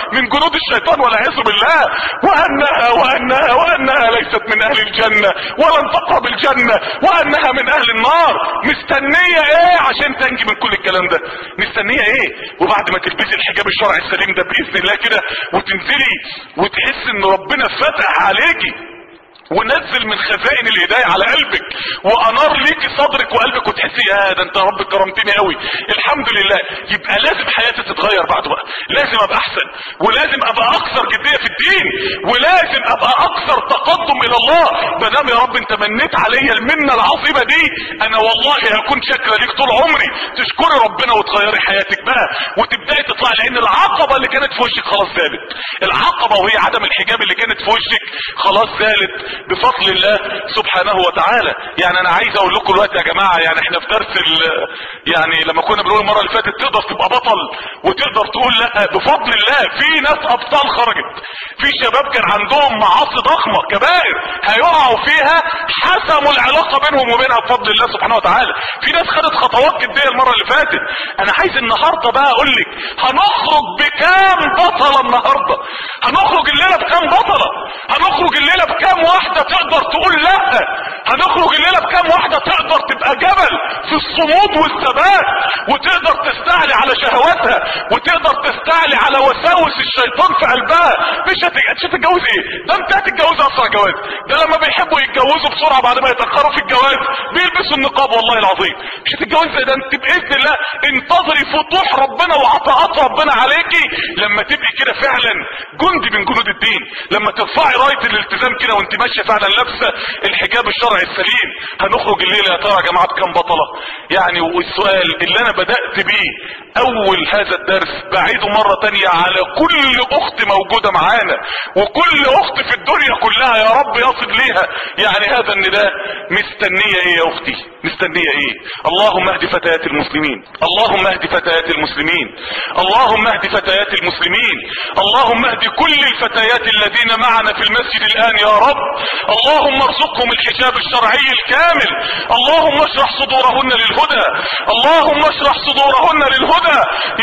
من جنود الشيطان والعياذ بالله، وانها ليست من اهل الجنة ولن تقرب الجنة، وانها من اهل النار. مستنية ايه عشان تنجي من كل الكلام ده؟ مستنية ايه؟ وبعد ما تلبسي الحجاب الشرعي السليم ده باذن الله كده وتنزلي وتحس ان ربنا فتح عليكي ونزل من خزائن الهداية على قلبك وانار ليكي صدرك وقلبك وتحسي ده انت يا رب كرمتني قوي الحمد لله، يبقى لازم حياتي تتغير بعد بقى، لازم ابقى احسن، ولازم ابقى اكثر جدية في الدين، ولازم ابقى اكثر تقدم الى الله. مادام يا رب انت منيت عليا المنة العظيمة دي، انا والله هكون شاكرة ليك طول عمري. تشكري ربنا وتغيري حياتك بقى وتبداي تطلعي، لان العقبة اللي كانت في وشك خلاص زالت. العقبة وهي عدم الحجاب اللي كانت في وشك خلاص زالت بفضل الله سبحانه وتعالى. يعني انا عايز اقول لكم دلوقتي يا جماعه، يعني احنا في درس يعني لما كنا بنقول المره اللي فاتت تقدر تبقى بطل وتقدر تقول لا، بفضل الله في ناس ابطال خرجت، في شباب كان عندهم معاصي ضخمه كبائر هيقعوا فيها حسموا العلاقه بينهم وبينها بفضل الله سبحانه وتعالى. في ناس خدت خطوات جديه المره اللي فاتت. انا عايز النهارده بقى اقول لك هنخرج بكام بطله النهارده، هنخرج الليله بكام بطله، هنخرج الليله بكام واحده تقدر تقول لا، هنخرج الليله بكام واحده تقدر تبقى جبل في الصمود والثبات وتقدر تستعلي على شهواتها وتقدر تستعلي على وساوس الشيطان في قلبها. مش هتتجوز ايه؟ ده انت هتتجوز اسرع جواز. ده لما بيحبوا يتجوزوا بسرعه بعد ما يتاخروا في الجواز بيلبسوا النقاب والله العظيم. مش هتتجوز زي ده انت باذن الله. انتظري فتوح ربنا وعطاءات ربنا عليكي لما تبقي كده فعلا جندي من جنود الدين، لما ترفعي رايه الالتزام كده وانت ماشيه فعلا لابسه الحجاب الشرعي السليم. هنخرج الليله يا ترى يا جماعه كام بطله؟ يعني والسؤال اللي انا بدات بيه اول هذا الدرس بعيده مره تانية على كل اخت موجوده معانا وكل اخت في الدنيا كلها يا رب يصل ليها يعني هذا النداء. مستنيه ايه يا اختي؟ مستنيه ايه؟ اللهم اهد فتيات المسلمين، اللهم اهد فتيات المسلمين، اللهم اهد فتيات المسلمين، اللهم اهد كل الفتيات الذين معنا في المسجد الان يا رب. اللهم ارزقهم الحجاب الشرعي الكامل، اللهم اشرح صدورهن للهدى، اللهم اشرح صدورهن للهدى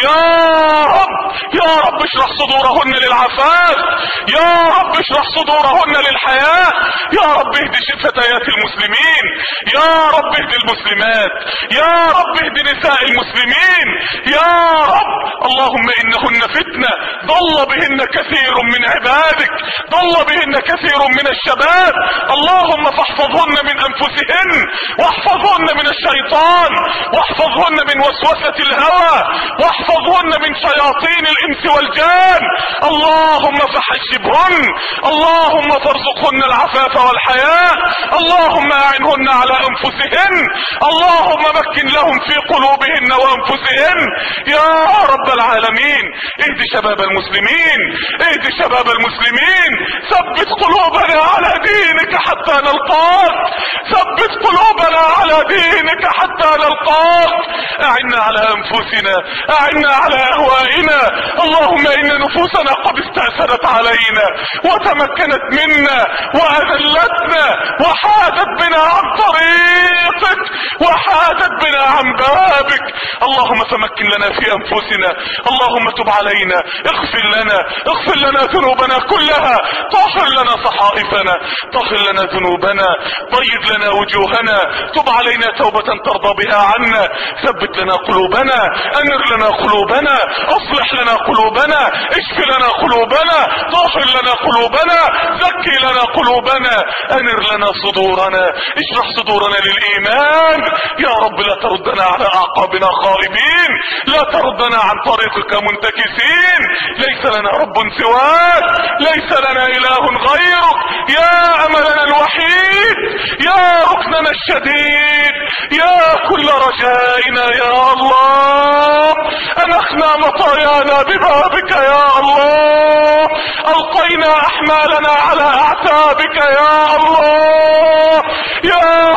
يا رب. يا رب اشرح صدورهن للعفاف، يا رب اشرح صدورهن للحياة، يا رب اهد فتيات المسلمين، يا رب اهد المسلمات، يا رب اهد نساء المسلمين يا رب. اللهم انهن فتنة ضل بهن كثير من عبادك، ضل بهن كثير من الشباب. اللهم فاحفظهن من انفسهن واحفظهن من الشيطان واحفظهن من وسوسة الهوى واحفظهن من شياطين الانس والجان. اللهم فحجبهن، اللهم فارزقهن العفاف والحياة، اللهم اعنهن على انفسهن، اللهم مكن لهم في قلوبهن وانفسهن يا رب العالمين. اهد شباب المسلمين، اهد شباب المسلمين، ثبت قلوبنا على دينك حتى نلقاك، ثبت قلوبنا على دينك حتى نلقاك. اعنا على انفسنا، اعنا على اهوائنا. اللهم ان نفوسنا قد استأثرت علينا وتمكنت منا واذلتنا وحادت بنا عن طريقك وحادت بنا عن بابك. اللهم تمكن لنا في انفسنا، اللهم تب علينا، اغفر لنا، اغفر لنا ذنوبنا كلها، طهر لنا صحائفنا، طهر لنا ذنوبنا، طيب لنا وجوهنا، تب علينا توبة ترضى بها عنا، ثبت لنا قلوبنا، انر لنا قلوبنا، اصلح لنا قلوبنا، اشف لنا قلوبنا، طهر لنا قلوبنا، زكي لنا قلوبنا، انر لنا صدورنا، اشرح صدورنا للايمان يا رب. لا تردنا على اعقابنا خائبين، لا تردنا عن طريقك منتكسين. ليس لنا رب سواك، ليس لنا اله غيرك، يا املنا الوحيد، يا ركننا الشديد، يا كل رجائنا يا الله. انخنا مطايانا ببابك يا الله، القينا احمالنا على اعتابك يا الله، يا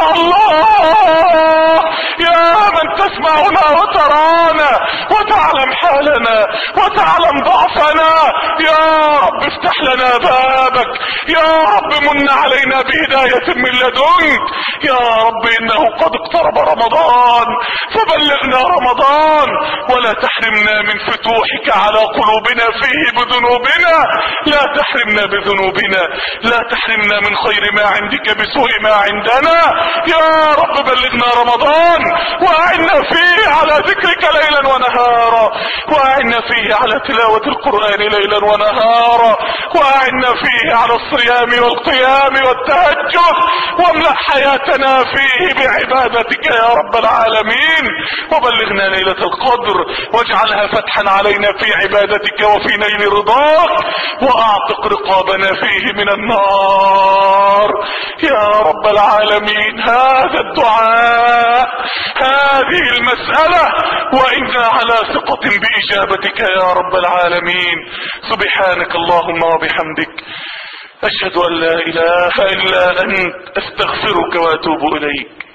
الله، يا من تسمعنا وترانا وتعلم حالنا وتعلم ضعفنا يا رب افتح لنا بابك، يا رب من علينا بهداية من لدنك. يا رب انه قد اقترب رمضان فبلغنا رمضان، ولا تحرمنا من فتوحك على قلوبنا فيه بذنوبنا، لا تحرمنا بذنوبنا، لا تحرمنا من خير ما عندك بسوء ما عندنا. يا رب بلغنا رمضان واعنا فيه على ذكرك ليلا ونهارا، واعنا فيه على تلاوة القرآن ليلا ونهارا، واعنا فيه على الصيام والقيام والتهجد، واملأ حياتنا فيه بعبادتك يا رب العالمين. وبلغنا ليلة القدر واجعلها فتحا علينا في عبادتك وفي نيل رضاك، واعتق رقابنا فيه من النار يا رب العالمين. هذا الدعاء، هذه المسألة، وإنا على ثقة بإجابتك يا رب العالمين. سبحانك اللهم وبحمدك، أشهد أن لا إله إلا أنت، أستغفرك وأتوب إليك.